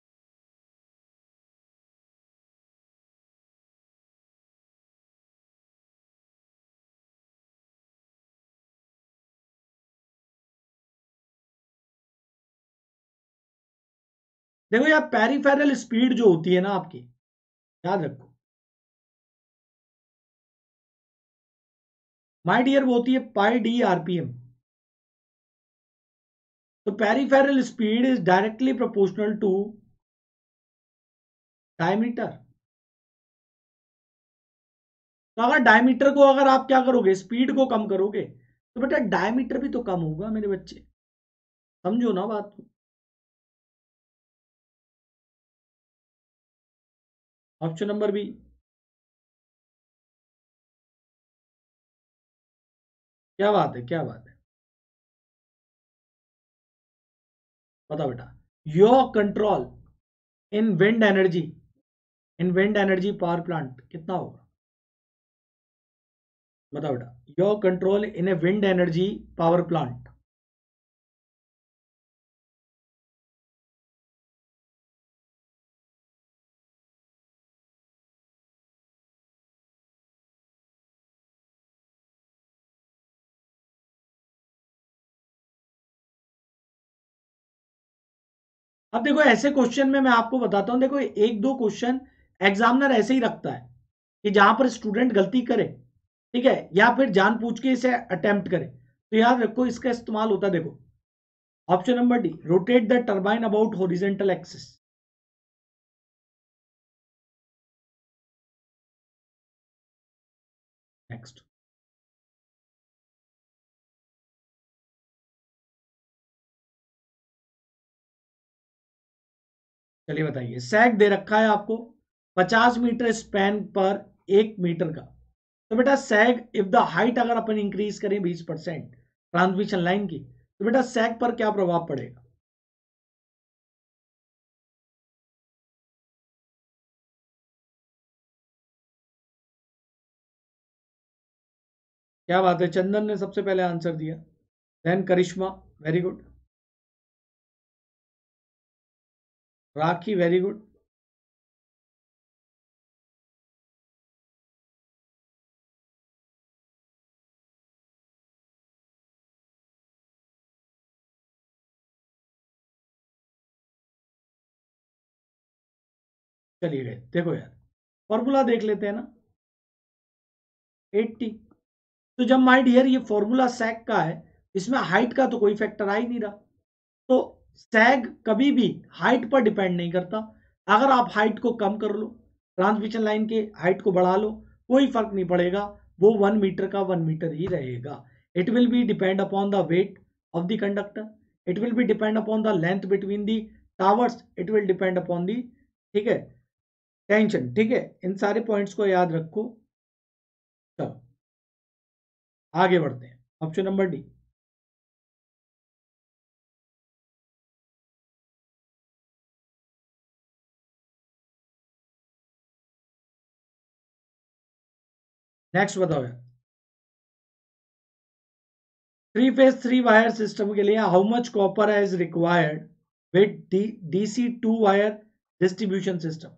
देखो यार, पेरिफेरल स्पीड जो होती है ना आपकी, याद रखो माय डियर, वो होती है पाई डी आरपीएम। तो peripheral speed is directly proportional to diameter. तो अगर डायमीटर को अगर आप क्या करोगे, स्पीड को कम करोगे, तो बेटा डायमीटर भी तो कम होगा मेरे बच्चे, समझो ना बात को। Option number B. क्या बात है, क्या बात है, बताओ बेटा। Yaw control in wind energy, in wind energy power plant कितना होगा, बताओ बेटा। Yaw control in a wind energy power plant. अब देखो ऐसे क्वेश्चन में मैं आपको बताता हूं, देखो एक दो क्वेश्चन एग्जामिनर ऐसे ही रखता है कि जहां पर स्टूडेंट गलती करे, ठीक है, या फिर जानबूझ के इसे अटेम्प्ट करे, तो याद रखो इसका इस्तेमाल होता है। देखो option number D, rotate the turbine about horizontal axis. Next. चलिए बताइए, सैग दे रखा है आपको पचास मीटर स्पैन पर एक मीटर का। तो बेटा सैग इफ द हाइट अगर अपन इंक्रीज करें बीस परसेंट ट्रांसमिशन लाइन की, तो बेटा सैग पर क्या प्रभाव पड़ेगा। क्या बात है, चंदन ने सबसे पहले आंसर दिया, then Karishma, very good, Rakhi very good, चलिए गए। देखो यार, फॉर्मूला देख लेते हैं ना, अस्सी। तो जब माय डियर ये फॉर्मूला सैग का है, इसमें हाइट का तो कोई फैक्टर आ ही नहीं रहा, तो सैग कभी भी हाइट पर डिपेंड नहीं करता। अगर आप हाइट को कम कर लो, ट्रांसमिशन लाइन के हाइट को बढ़ा लो, कोई फर्क नहीं पड़ेगा, वो वन मीटर का वन मीटर ही रहेगा। It will be depend upon the weight of the conductor, it will be depend upon the length between the towers, it will depend upon the, ठीक है, टेंशन, ठीक है, इन सारे पॉइंट्स को याद रखो। चलो आगे बढ़ते हैं, ऑप्शन नंबर डी। नेक्स्ट बताओ यार, three phase three wire system के लिए how much copper is required with DC two wire distribution system?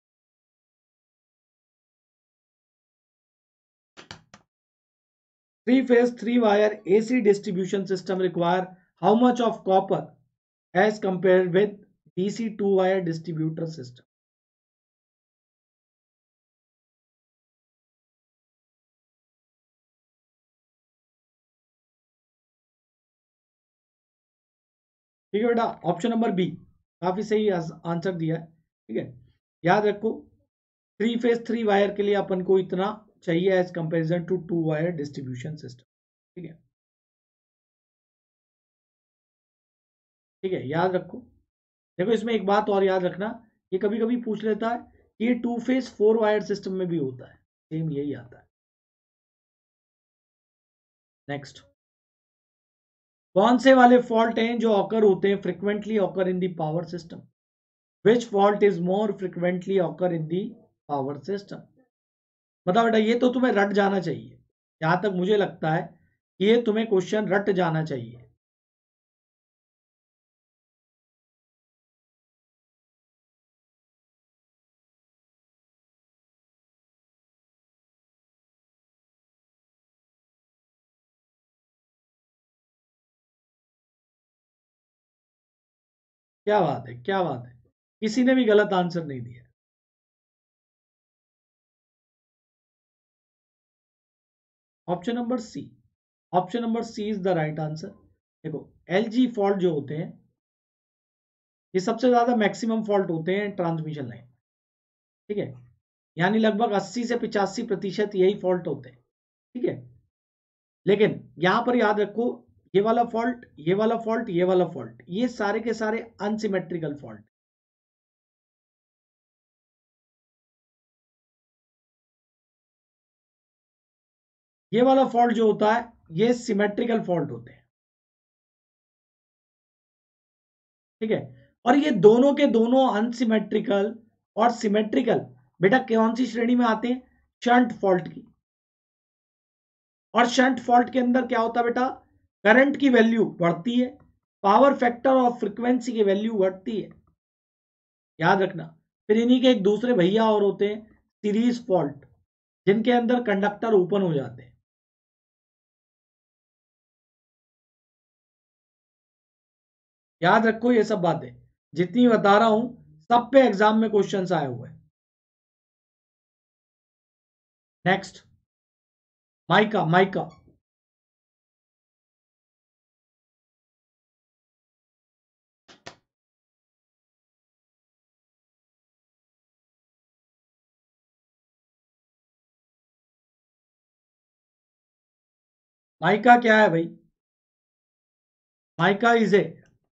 Three phase three wire AC distribution system require how much of copper as compare with DC two wire distributor system? ठीक है बेटा, option number B काफी सही answer दिया है, ठीक है। याद रखो, थ्री फेज थ्री वायर के लिए अपन को इतना चाहिए as comparison to two wire distribution system, ठीक है, ठीक है, याद रखो। देखो इसमें एक बात और याद रखना, ये कभी कभी पूछ लेता है कि ये two phase four wire system में भी होता है, सेम यही आता है। नेक्स्ट, कौन से वाले फॉल्ट हैं जो ऑकर होते हैं frequently occur in the power system? Which fault is more frequently occur in the power system? बताओ बेटा, ये तो तुम्हें रट जाना चाहिए, जहां तक मुझे लगता है ये तुम्हें क्वेश्चन रट जाना चाहिए। क्या बात है, क्या बात है, किसी ने भी गलत आंसर नहीं दिया। Option number C, option number C is the right answer. देखो, एलजी फॉल्ट जो होते हैं, ये सबसे ज्यादा मैक्सिमम फॉल्ट होते हैं ट्रांसमिशन लाइन, ठीक है, यानी लगभग अस्सी से पिचासी प्रतिशत यही फॉल्ट होते हैं, ठीक है। लेकिन यहां पर याद रखो, ये वाला फॉल्ट, ये वाला फॉल्ट, ये वाला फॉल्ट, ये सारे के सारे अनसिमेट्रिकल फॉल्ट। ये वाला फॉल्ट जो होता है, ये सिमेट्रिकल फॉल्ट होते हैं, ठीक है। और ये दोनों के दोनों अनसिमेट्रिकल और सिमेट्रिकल बेटा कौन सी श्रेणी में आते हैं? शंट फॉल्ट की। और शंट फॉल्ट के अंदर क्या होता है बेटा? करंट की वैल्यू बढ़ती है, पावर फैक्टर और फ्रीक्वेंसी की वैल्यू घटती है, याद रखना। फिर इन्हीं के एक दूसरे भैया और होते हैं, सीरीज फॉल्ट, जिनके अंदर कंडक्टर ओपन हो जाते हैं। याद रखो ये सब बातें, जितनी बता रहा हूं सब पे एग्जाम में क्वेश्चंस आए हुए हैं। नेक्स्ट, माइका, माइका, माइका क्या है भाई? माइका इज ए,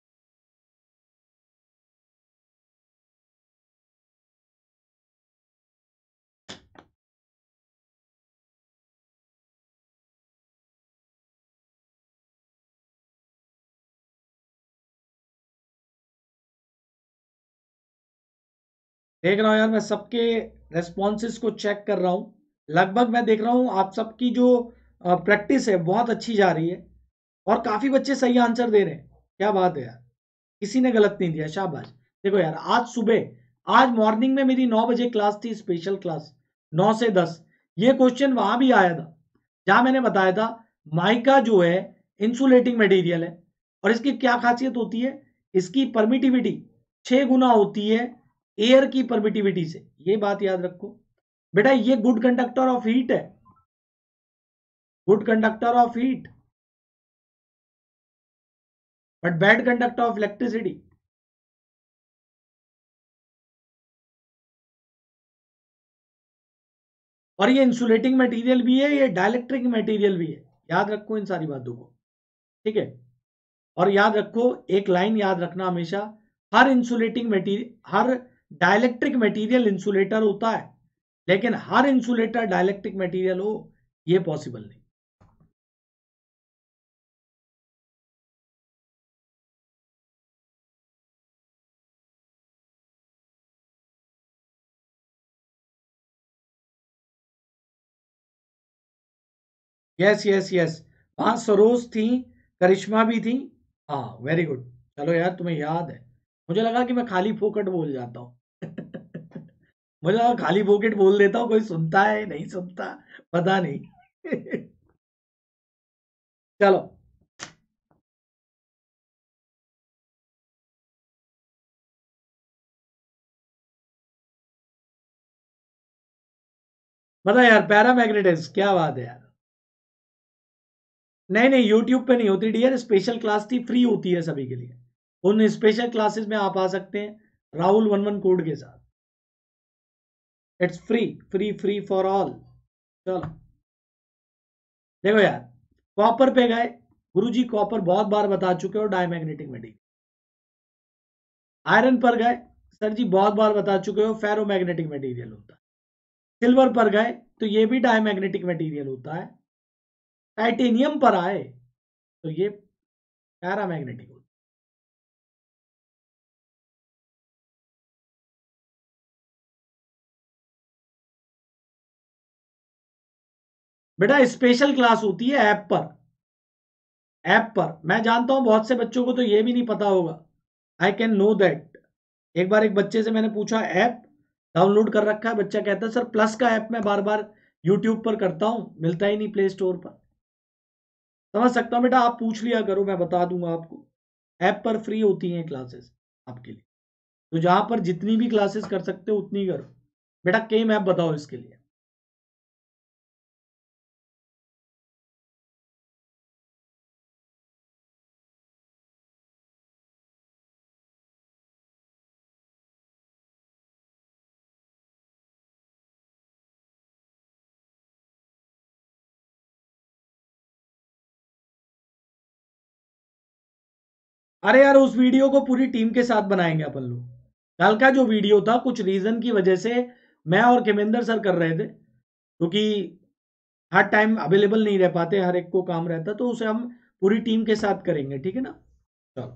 देख रहा हूं यार मैं सबके रेस्पॉन्सेस को चेक कर रहा हूं, लगभग मैं देख रहा हूं आप सबकी जो प्रैक्टिस है बहुत अच्छी जा रही है और काफी बच्चे सही आंसर दे रहे हैं। क्या बात है यार, किसी ने गलत नहीं दिया, शाबाश। देखो यार, आज सुबह आज मॉर्निंग में मेरी नौ बजे क्लास थी, स्पेशल क्लास, नौ से दस। ये क्वेश्चन वहां भी आया था जहां मैंने बताया था माइका जो है इंसुलेटिंग मटेरियल है और इसकी क्या खासियत होती है, इसकी परमिटिविटी छह गुना होती है एयर की परमिटिविटी से। ये बात याद रखो बेटा, ये गुड कंडक्टर ऑफ हीट है, good conductor of heat, but bad conductor of electricity. और ये इंसुलेटिंग मटेरियल भी है, ये डाइलेक्ट्रिक मटेरियल भी है। याद रखो इन सारी बातों को, ठीक है। और याद रखो, एक लाइन याद रखना हमेशा, हर इंसुलेटिंग मटेरियल, हर डाइलेक्ट्रिक मटेरियल इंसुलेटर होता है, लेकिन हर इंसुलेटर डाइलेक्ट्रिक मटेरियल हो ये पॉसिबल नहीं। यस यस यस, वहां सरोज थी, करिश्मा भी थी। हाँ वेरी गुड। चलो यार तुम्हें याद है, मुझे लगा कि मैं खाली फोकट बोल जाता हूँ मुझे लगा खाली फोकट बोल देता हूँ, कोई सुनता है नहीं सुनता पता नहीं चलो, बता यार, पैरामैग्नेटिज्म, क्या बात है यार। नहीं नहीं, यूट्यूब पे नहीं होती डियर, स्पेशल क्लास थी, फ्री होती है सभी के लिए। उन स्पेशल क्लासेस में आप आ सकते हैं राहुल वन वन कोड के साथ। It's free, free free for all. चलो देखो यार, कॉपर पे गए, गुरुजी कॉपर बहुत बार बता चुके हो डायमैग्नेटिक मटेरियल। आयरन पर गए, सर जी बहुत बार बता चुके हो फेरोमैग्नेटिक मटेरियल होता है। सिल्वर पर गए तो ये भी डायमैग्नेटिक मटेरियल होता है। टाइटेनियम पर आए तो ये पैरामैग्नेटिक होता है। बेटा स्पेशल क्लास होती है ऐप पर, ऐप पर। मैं जानता हूं बहुत से बच्चों को तो ये भी नहीं पता होगा, आई कैन नो दैट। एक बार एक बच्चे से मैंने पूछा, ऐप डाउनलोड कर रखा है, बच्चा कहता है सर प्लस का ऐप मैं बार बार यूट्यूब पर करता हूं, मिलता ही नहीं प्ले स्टोर पर। समझ सकता हूं बेटा, आप पूछ लिया करो, मैं बता दूंगा आपको। ऐप पर फ्री होती हैं क्लासेस आपके लिए, तो जहां पर जितनी भी क्लासेस कर सकते हो उतनी करो। बेटा केम ऐप बताओ इसके लिए। अरे यार, उस वीडियो को पूरी टीम के साथ बनाएंगे अपन लोग। कल का जो वीडियो था, कुछ रीजन की वजह से मैं और खेमेंद्र सर कर रहे थे, क्योंकि हर टाइम अवेलेबल नहीं रह पाते, हर एक को काम रहता, तो उसे हम पूरी टीम के साथ करेंगे, ठीक है ना। चलो,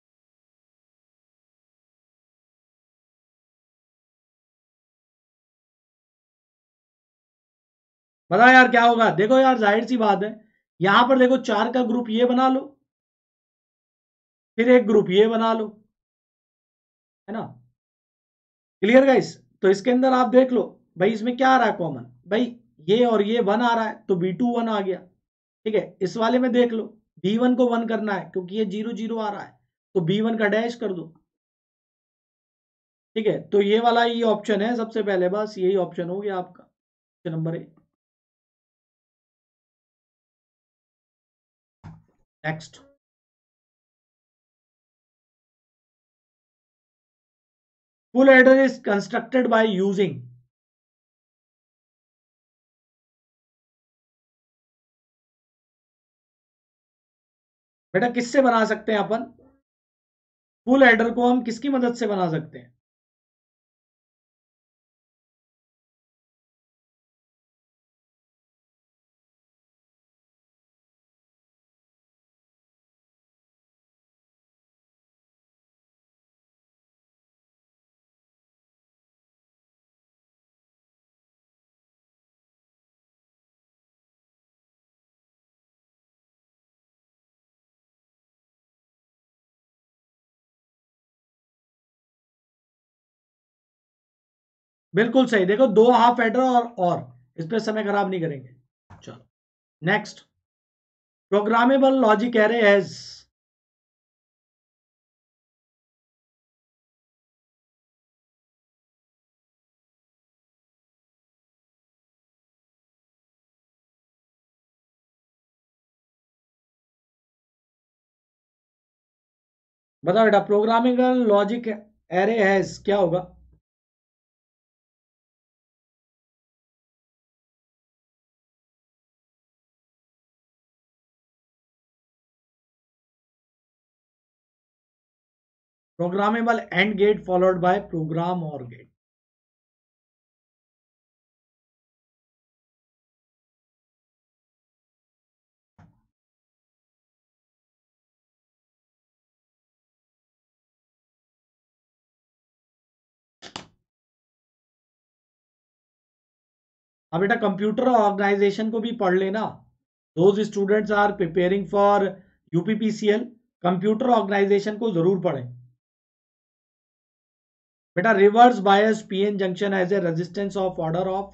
बता यार क्या होगा। देखो यार, जाहिर सी बात है, यहां पर देखो चार का ग्रुप ये बना लो, फिर एक ग्रुप ये बना लो, है ना। Clear guys. तो इसके अंदर आप देख लो, भाई इसमें क्या आ रहा है कॉमन, भाई ये और ये वन आ रहा है, तो बी टू वन आ गया। ठीक है, इस वाले में देख लो, बी वन को वन करना है क्योंकि ये जीरो जीरो आ रहा है, तो बी वन का डैश कर दो। ठीक है, तो ये वाला ये ऑप्शन है सबसे पहले, बस यही ऑप्शन हो गया आपका, option number A. Next, full adder is constructed by using. बेटा किससे बना सकते हैं अपन, फुल एडर को हम किसकी मदद से बना सकते हैं। बिल्कुल सही। देखो दो हाफ एडर और और इस पे समय खराब नहीं करेंगे। चलो next, programmable logic array has, बताओ बेटा, प्रोग्रामेबल लॉजिक एरे हैज क्या होगा? Programmable AND gate followed by program OR gate. अब बेटा कंप्यूटर ऑर्गेनाइजेशन को भी पढ़ लेना। Those students are preparing for UPPCL, computer organization को जरूर पढ़ें। बेटा reverse bias PN junction has a resistance of order of,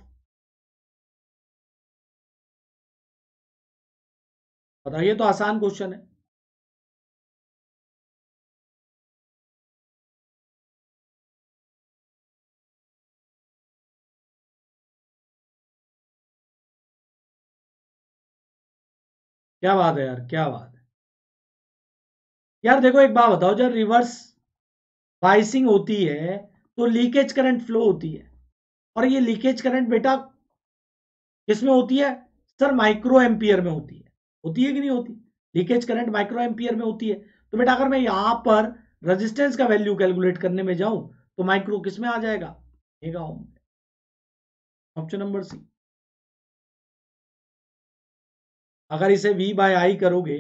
बताइए, तो आसान क्वेश्चन है। क्या बात है यार, क्या बात है यार। देखो एक बात बताओ, जब रिवर्स बाइसिंग होती है तो लीकेज करंट फ्लो होती है, और ये लीकेज करंट बेटा किसमें होती है? सर माइक्रो एम्पियर में होती है। होती है कि नहीं होती? लीकेज करंट माइक्रो एम्पियर में होती है। तो बेटा अगर मैं यहां पर रेजिस्टेंस का वैल्यू कैलकुलेट करने में जाऊं तो माइक्रो किस में आ जाएगा? Mega ohm. Option number C. अगर इसे वी बाय आई करोगे,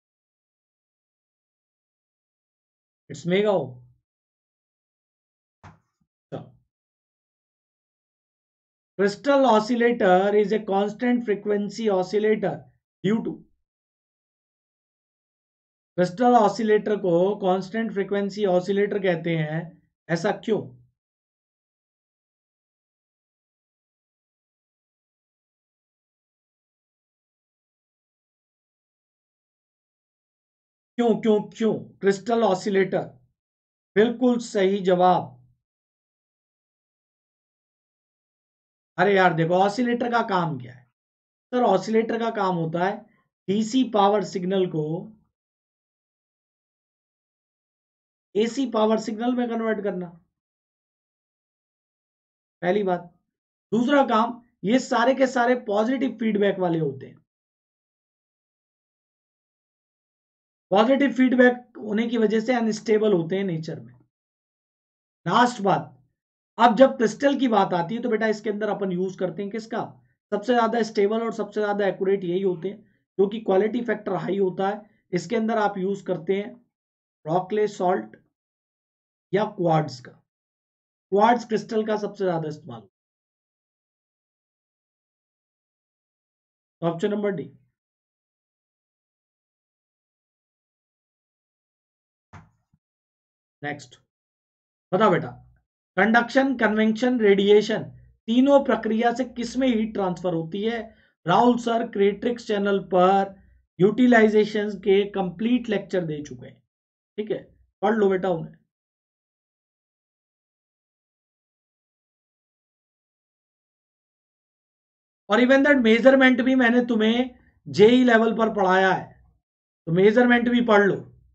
it's mega ohm. Crystal oscillator is a constant frequency oscillator due to, crystal oscillator को कांस्टेंट फ्रीक्वेंसी ऑसिलेटर कहते हैं, ऐसा क्यों? क्यों क्यों क्यों क्रिस्टल ऑसिलेटर? बिल्कुल सही जवाब। अरे यार देखो, ऑसिलेटर का काम क्या है? सर ऑसिलेटर का काम होता है डीसी पावर सिग्नल को एसी पावर सिग्नल में कन्वर्ट करना, पहली बात। दूसरा काम, ये सारे के सारे पॉजिटिव फीडबैक वाले होते हैं। पॉजिटिव फीडबैक होने की वजह से अनस्टेबल होते हैं नेचर में। लास्ट बात, अब जब क्रिस्टल की बात आती है तो बेटा इसके अंदर अपन यूज करते हैं किसका? सबसे ज्यादा स्टेबल और सबसे ज्यादा एक्यूरेट यही होते हैं, क्योंकि क्वालिटी फैक्टर हाई होता है। इसके अंदर आप यूज करते हैं रॉकले सॉल्ट या क्वार्ट्ज का। क्वार्ट्ज क्रिस्टल का सबसे ज्यादा इस्तेमाल। तो ऑप्शन नंबर डी। नेक्स्ट, बताओ बेटा, कंडक्शन, कन्वेंशन, रेडिएशन, तीनों प्रक्रिया से किसमें हीट ट्रांसफर होती है? राहुल सर क्रेट्रिक्स चैनल पर यूटिलाइजेशन के कंप्लीट लेक्चर दे चुके हैं, ठीक है, पढ़ लो बेटा उन्हें। और इवन दैट मेजरमेंट भी मैंने तुम्हें जेई लेवल पर पढ़ाया है, तो मेजरमेंट भी पढ़ लो।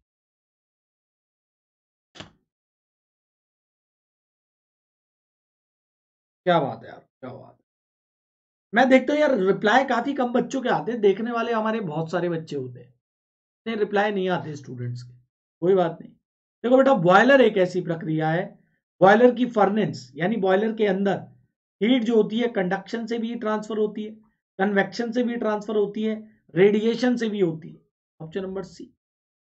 क्या बात है यार, क्या बात है। मैं देखता हूँ यार, रिप्लाई काफी कम बच्चों के आते हैं, देखने वाले हमारे बहुत सारे बच्चे होते हैं, इतने रिप्लाई नहीं आते स्टूडेंट्स के। कोई बात नहीं। देखो बेटा, बॉयलर एक ऐसी प्रक्रिया है, बॉयलर की फर्नेस यानी बॉयलर के अंदर हीट जो होती है कंडक्शन से भी ट्रांसफर होती है, कन्वेक्शन से भी ट्रांसफर होती है, रेडिएशन से भी होती है। Option number C.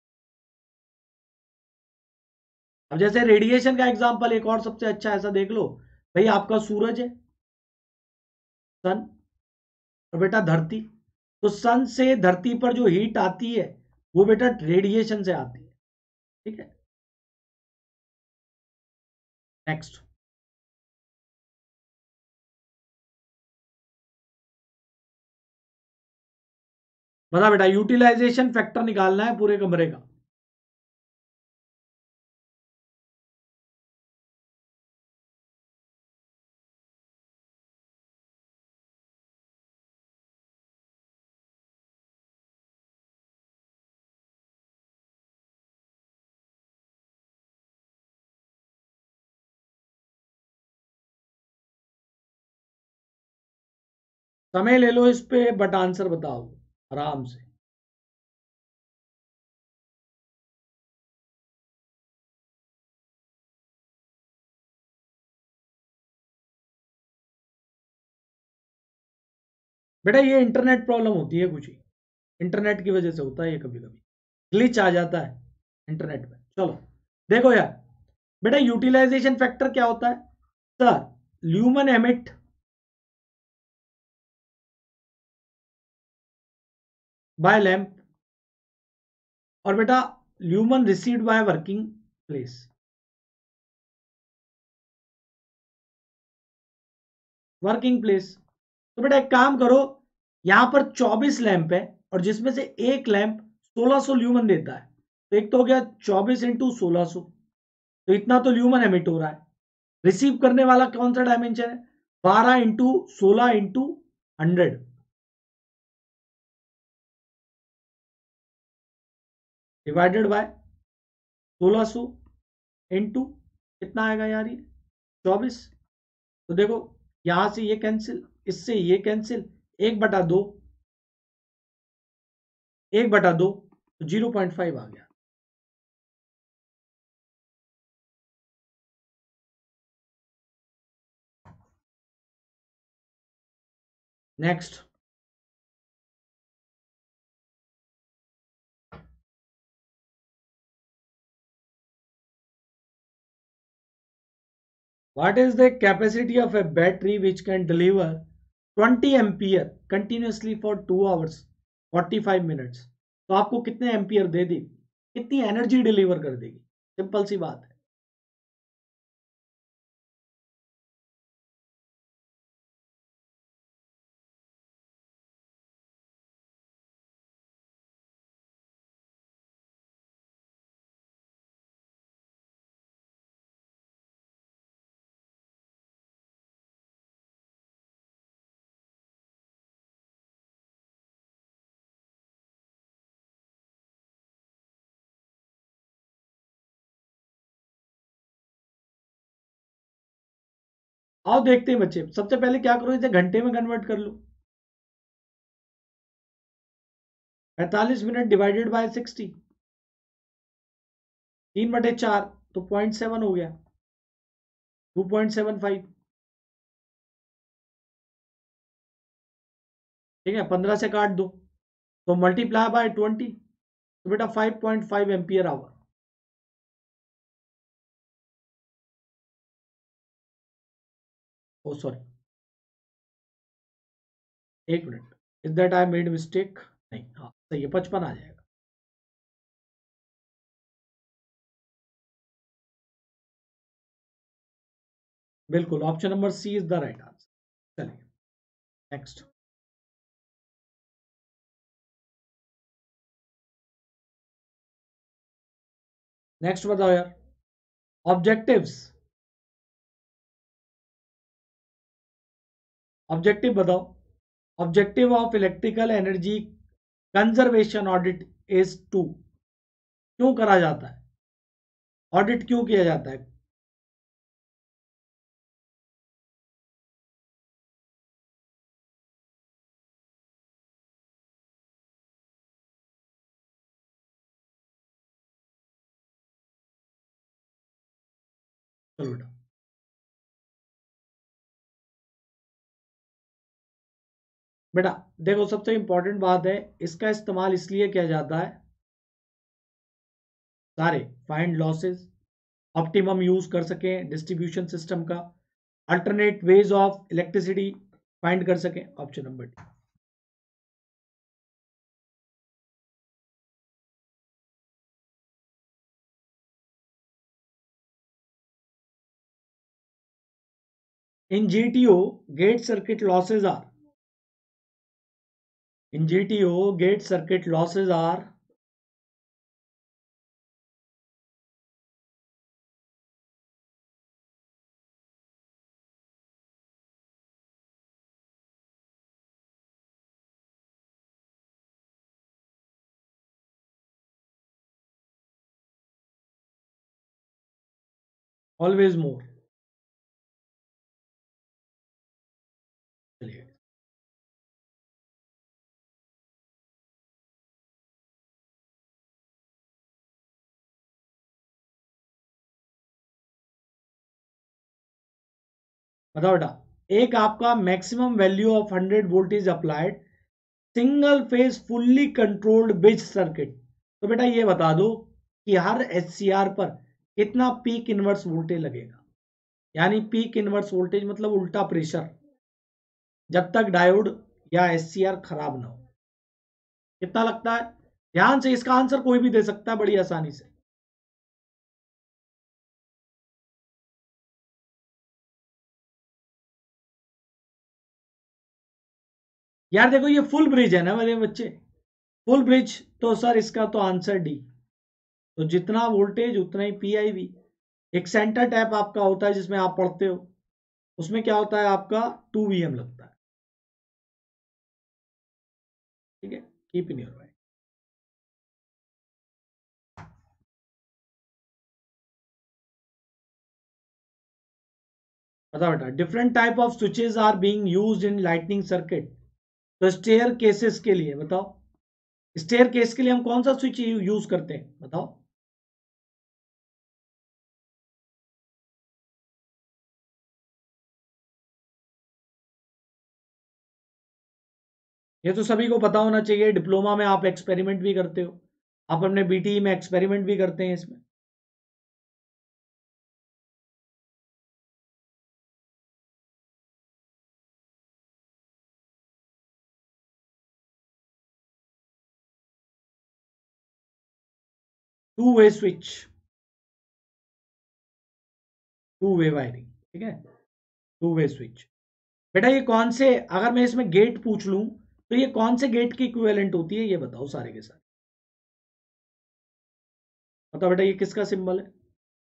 अब जैसे रेडिएशन का एग्जांपल एक और सबसे अच्छा ऐसा देख लो, भाई आपका सूरज है, सन, और बेटा धरती। तो सन से धरती पर जो हीट आती है वो बेटा रेडिएशन से आती है, ठीक है। नेक्स्ट, बता बेटा, यूटिलाइजेशन फैक्टर निकालना है पूरे कमरे का। समय ले लो इस पे, बट आंसर बताओ आराम से। बेटा ये इंटरनेट प्रॉब्लम होती है कुछ ही, इंटरनेट की वजह से होता है ये, कभी कभी ग्लिच आ जाता है इंटरनेट में। चलो देखो यार, बेटा यूटिलाइजेशन फैक्टर क्या होता है sir? Lumen emit by lamp, और बेटा lumen received by working place. Working place. तो बेटा एक काम करो, यहां पर चौबीस लैंप है और जिसमें से एक लैंप सोलह सौ ल्यूमन देता है, तो एक तो हो गया चौबीस इंटू सोलह सौ, तो इतना तो ल्यूमन एमिट हो रहा है। रिसीव करने वाला कौन सा डायमेंशन है? बारह इंटू सोलह इंटू हंड्रेड डिवाइडेड बाय सोलह सौ इंटू कितना आएगा यार ये? चौबीस। तो देखो यहां से ये कैंसिल, इससे ये कैंसिल, एक बटा दो, एक बटा दो, तो जीरो पॉइंट फाइव आ गया। Next, what is the capacity of a battery which can deliver twenty ampere continuously for two hours forty-five minutes? तो आपको कितने एम्पियर दे देगी, कितनी एनर्जी डिलीवर कर देगी? सिंपल सी बात है। आओ देखते हैं बच्चे, सबसे पहले क्या करो, इसे घंटे में कन्वर्ट कर लो। पैंतालीस मिनट डिवाइडेड बाय सिक्सटी, तीन बटे चार, तो पॉइंट सेवन हो गया, टू पॉइंट सेवन फाइव। ठीक है, पंद्रह से काट दो, तो मल्टीप्लाई बाय ट्वेंटी, तो बेटा five point five ampere hour. Oh sorry, एक मिनट, is that I made mistake? नहीं, हाँ सही है, पचपन आ जाएगा। बिल्कुल, option number C is the right answer. चलिए नेक्स्ट। नेक्स्ट बताओ यार, ऑब्जेक्टिव्स, ऑब्जेक्टिव बताओ। Objective of electrical energy conservation audit is to, क्यों करा जाता है, ऑडिट क्यों किया जाता है? चलो बेटा, बेटा देखो सबसे इंपॉर्टेंट बात है, इसका इस्तेमाल इसलिए किया जाता है, सारे फाइंड लॉसेस, ऑप्टिमम यूज कर सकें डिस्ट्रीब्यूशन सिस्टम का, alternate ways of electricity find कर सकें। Option number D. In GTO gate circuit losses are, In G T O, gate circuit losses are always more. चलिए, बताओ बेटा। एक आपका maximum value of hundred volt is applied single phase fully controlled bridge circuit. तो बेटा ये बता दो कि हर एचसीआर पर कितना पीक इनवर्स वोल्टेज लगेगा। यानी पीक इनवर्स वोल्टेज मतलब उल्टा प्रेशर, जब तक डायोड या एचसीआर खराब ना हो। कितना लगता है? ध्यान से, इसका आंसर कोई भी दे सकता है बड़ी आसानी से। यार देखो, ये फुल ब्रिज है ना मेरे बच्चे, फुल ब्रिज। तो सर इसका तो आंसर डी। तो जितना वोल्टेज उतना ही पीआईवी। एक सेंटर टैप आपका होता है जिसमें आप पढ़ते हो, उसमें क्या होता है आपका टू वीएम लगता है। ठीक है, कीप इन योर माइंड। बताओ बेटा, different type of switches are being used in lightning circuit. तो स्टेयर केसेस के लिए बताओ, स्टेयर केस के लिए हम कौन सा स्विच यूज करते हैं बताओ। ये तो सभी को पता होना चाहिए, डिप्लोमा में आप एक्सपेरिमेंट भी करते हो, आप अपने बीटीई में एक्सपेरिमेंट भी करते हैं इसमें। Two way switch, two way wiring. ठीक है, टू वे स्विच। बेटा ये कौन से, अगर मैं इसमें गेट पूछ लूं तो ये कौन से गेट की इक्विवेलेंट होती है, ये बताओ सारे के सारे। बताओ बेटा, ये किसका सिंबल है?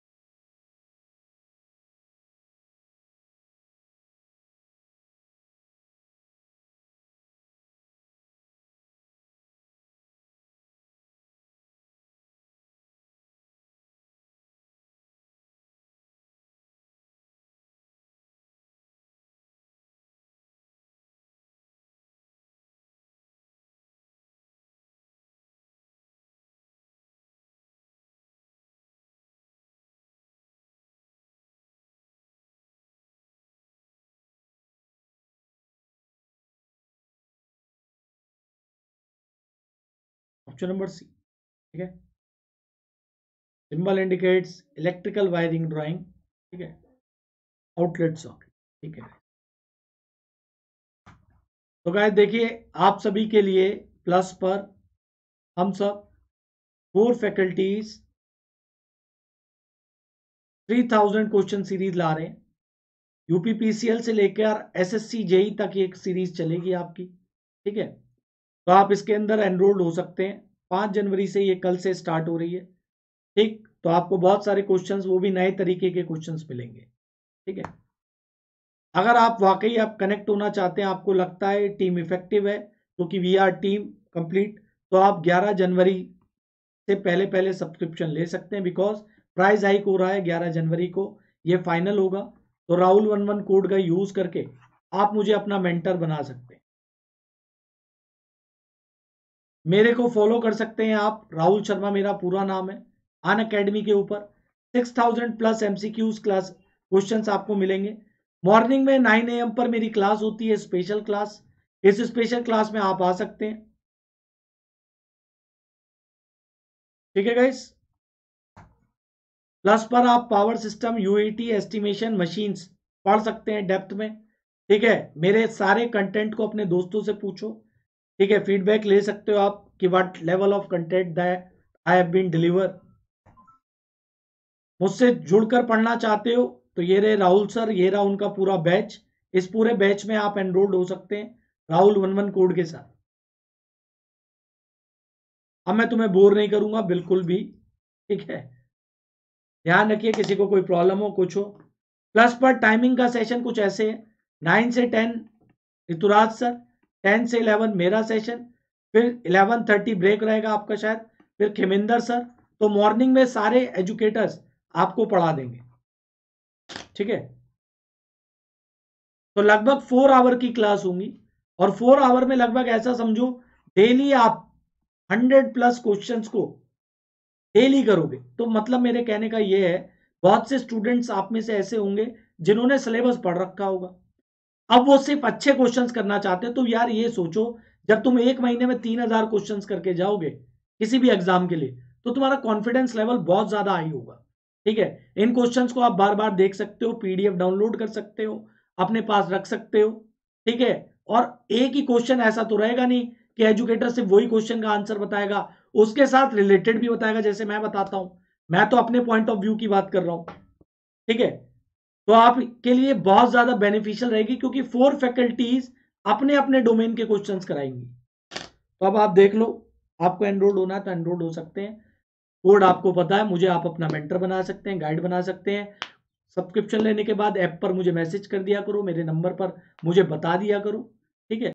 Option number C. ठीक है, symbol indicates electrical wiring drawing. ठीक है, आउटलेट सॉकेट। ठीक है, तो गाइस देखिए, आप सभी के लिए प्लस पर हम सब four faculties three thousand question series ला रहे हैं। यूपीपीसीएल से लेकर एसएससी जेई तक एक सीरीज चलेगी आपकी। ठीक है, तो आप इसके अंदर एनरोल्ड हो सकते हैं। पांच जनवरी से ये कल से स्टार्ट हो रही है। ठीक, तो आपको बहुत सारे क्वेश्चंस, वो भी नए तरीके के क्वेश्चंस मिलेंगे। ठीक है, अगर आप वाकई आप कनेक्ट होना चाहते हैं, आपको लगता है टीम इफेक्टिव है क्योंकि वी आर टीम कंप्लीट, तो आप ग्यारह जनवरी से पहले पहले सब्सक्रिप्शन ले सकते हैं। बिकॉज प्राइस हाइक हो रहा है ग्यारह जनवरी को, ये फाइनल होगा। तो राहुल वन वन कोड का यूज करके आप मुझे अपना मेंटर बना सकते हैं। मेरे को फॉलो कर सकते हैं आप, राहुल शर्मा मेरा पूरा नाम है। अन अकेडमी के ऊपर six thousand plus MCQs class questions आपको मिलेंगे। मॉर्निंग में नाइन ए एम पर मेरी क्लास होती है, स्पेशल क्लास। इस स्पेशल क्लास में आप आ सकते हैं। ठीक है गाइस, प्लस पर आप power system, UAT, estimation, machines पढ़ सकते हैं डेप्थ में। ठीक है, मेरे सारे कंटेंट को अपने दोस्तों से पूछो। ठीक है, फीडबैक ले सकते हो आप कि what level of content that I have been deliver. मुझसे जुड़कर पढ़ना चाहते हो तो ये रहे राहुल सर, ये रहा उनका पूरा बैच। इस पूरे बैच में आप एनरोल्ड हो सकते हैं राहुल वन वन कोड के साथ। अब मैं तुम्हें बोर नहीं करूंगा बिल्कुल भी, ठीक है। ध्यान रखिए किसी को कोई प्रॉब्लम हो कुछ हो। प्लस पर टाइमिंग का सेशन कुछ ऐसे है, नाइन से टेन ऋतुराज सर, टेन से इलेवन मेरा सेशन, फिर इलेवन थर्टी ब्रेक रहेगा आपका शायद, फिर खिमिंदर सर। तो मॉर्निंग में सारे एजुकेटर्स आपको पढ़ा देंगे, ठीक है। तो लगभग फोर आवर की क्लास होंगी, और फोर आवर में लगभग ऐसा समझो डेली आप हंड्रेड प्लस क्वेश्चंस को डेली करोगे। तो मतलब मेरे कहने का ये है, बहुत से स्टूडेंट्स आप में से ऐसे होंगे जिन्होंने सिलेबस पढ़ रखा होगा, अब वो सिर्फ अच्छे क्वेश्चंस करना चाहते हैं। तो यार ये सोचो, जब तुम एक महीने में तीन हजार क्वेश्चंस करके जाओगे किसी भी एग्जाम के लिए, तो तुम्हारा कॉन्फिडेंस लेवल बहुत ज्यादा हाई होगा, ठीक है। इन क्वेश्चंस को आप बार बार देख सकते हो, पीडीएफ डाउनलोड कर सकते हो, अपने पास रख सकते हो, ठीक है। और एक ही क्वेश्चन ऐसा तो रहेगा नहीं कि एजुकेटर सिर्फ वही क्वेश्चन का आंसर बताएगा, उसके साथ रिलेटेड भी बताएगा, जैसे मैं बताता हूं। मैं तो अपने पॉइंट ऑफ व्यू की बात कर रहा हूं, ठीक है। तो आपके लिए बहुत ज्यादा बेनिफिशियल रहेगी, क्योंकि फोर फैकल्टीज अपने अपने डोमेन के क्वेश्चंस कराएंगी। तो अब आप देख लो, आपको एनरोल होना है तो एनरोल हो सकते हैं। कोड आपको पता है, मुझे आप अपना मेंटर बना सकते हैं, गाइड बना सकते हैं। सब्सक्रिप्शन लेने के बाद ऐप पर मुझे मैसेज कर दिया करो, मेरे नंबर पर मुझे बता दिया करो, ठीक है।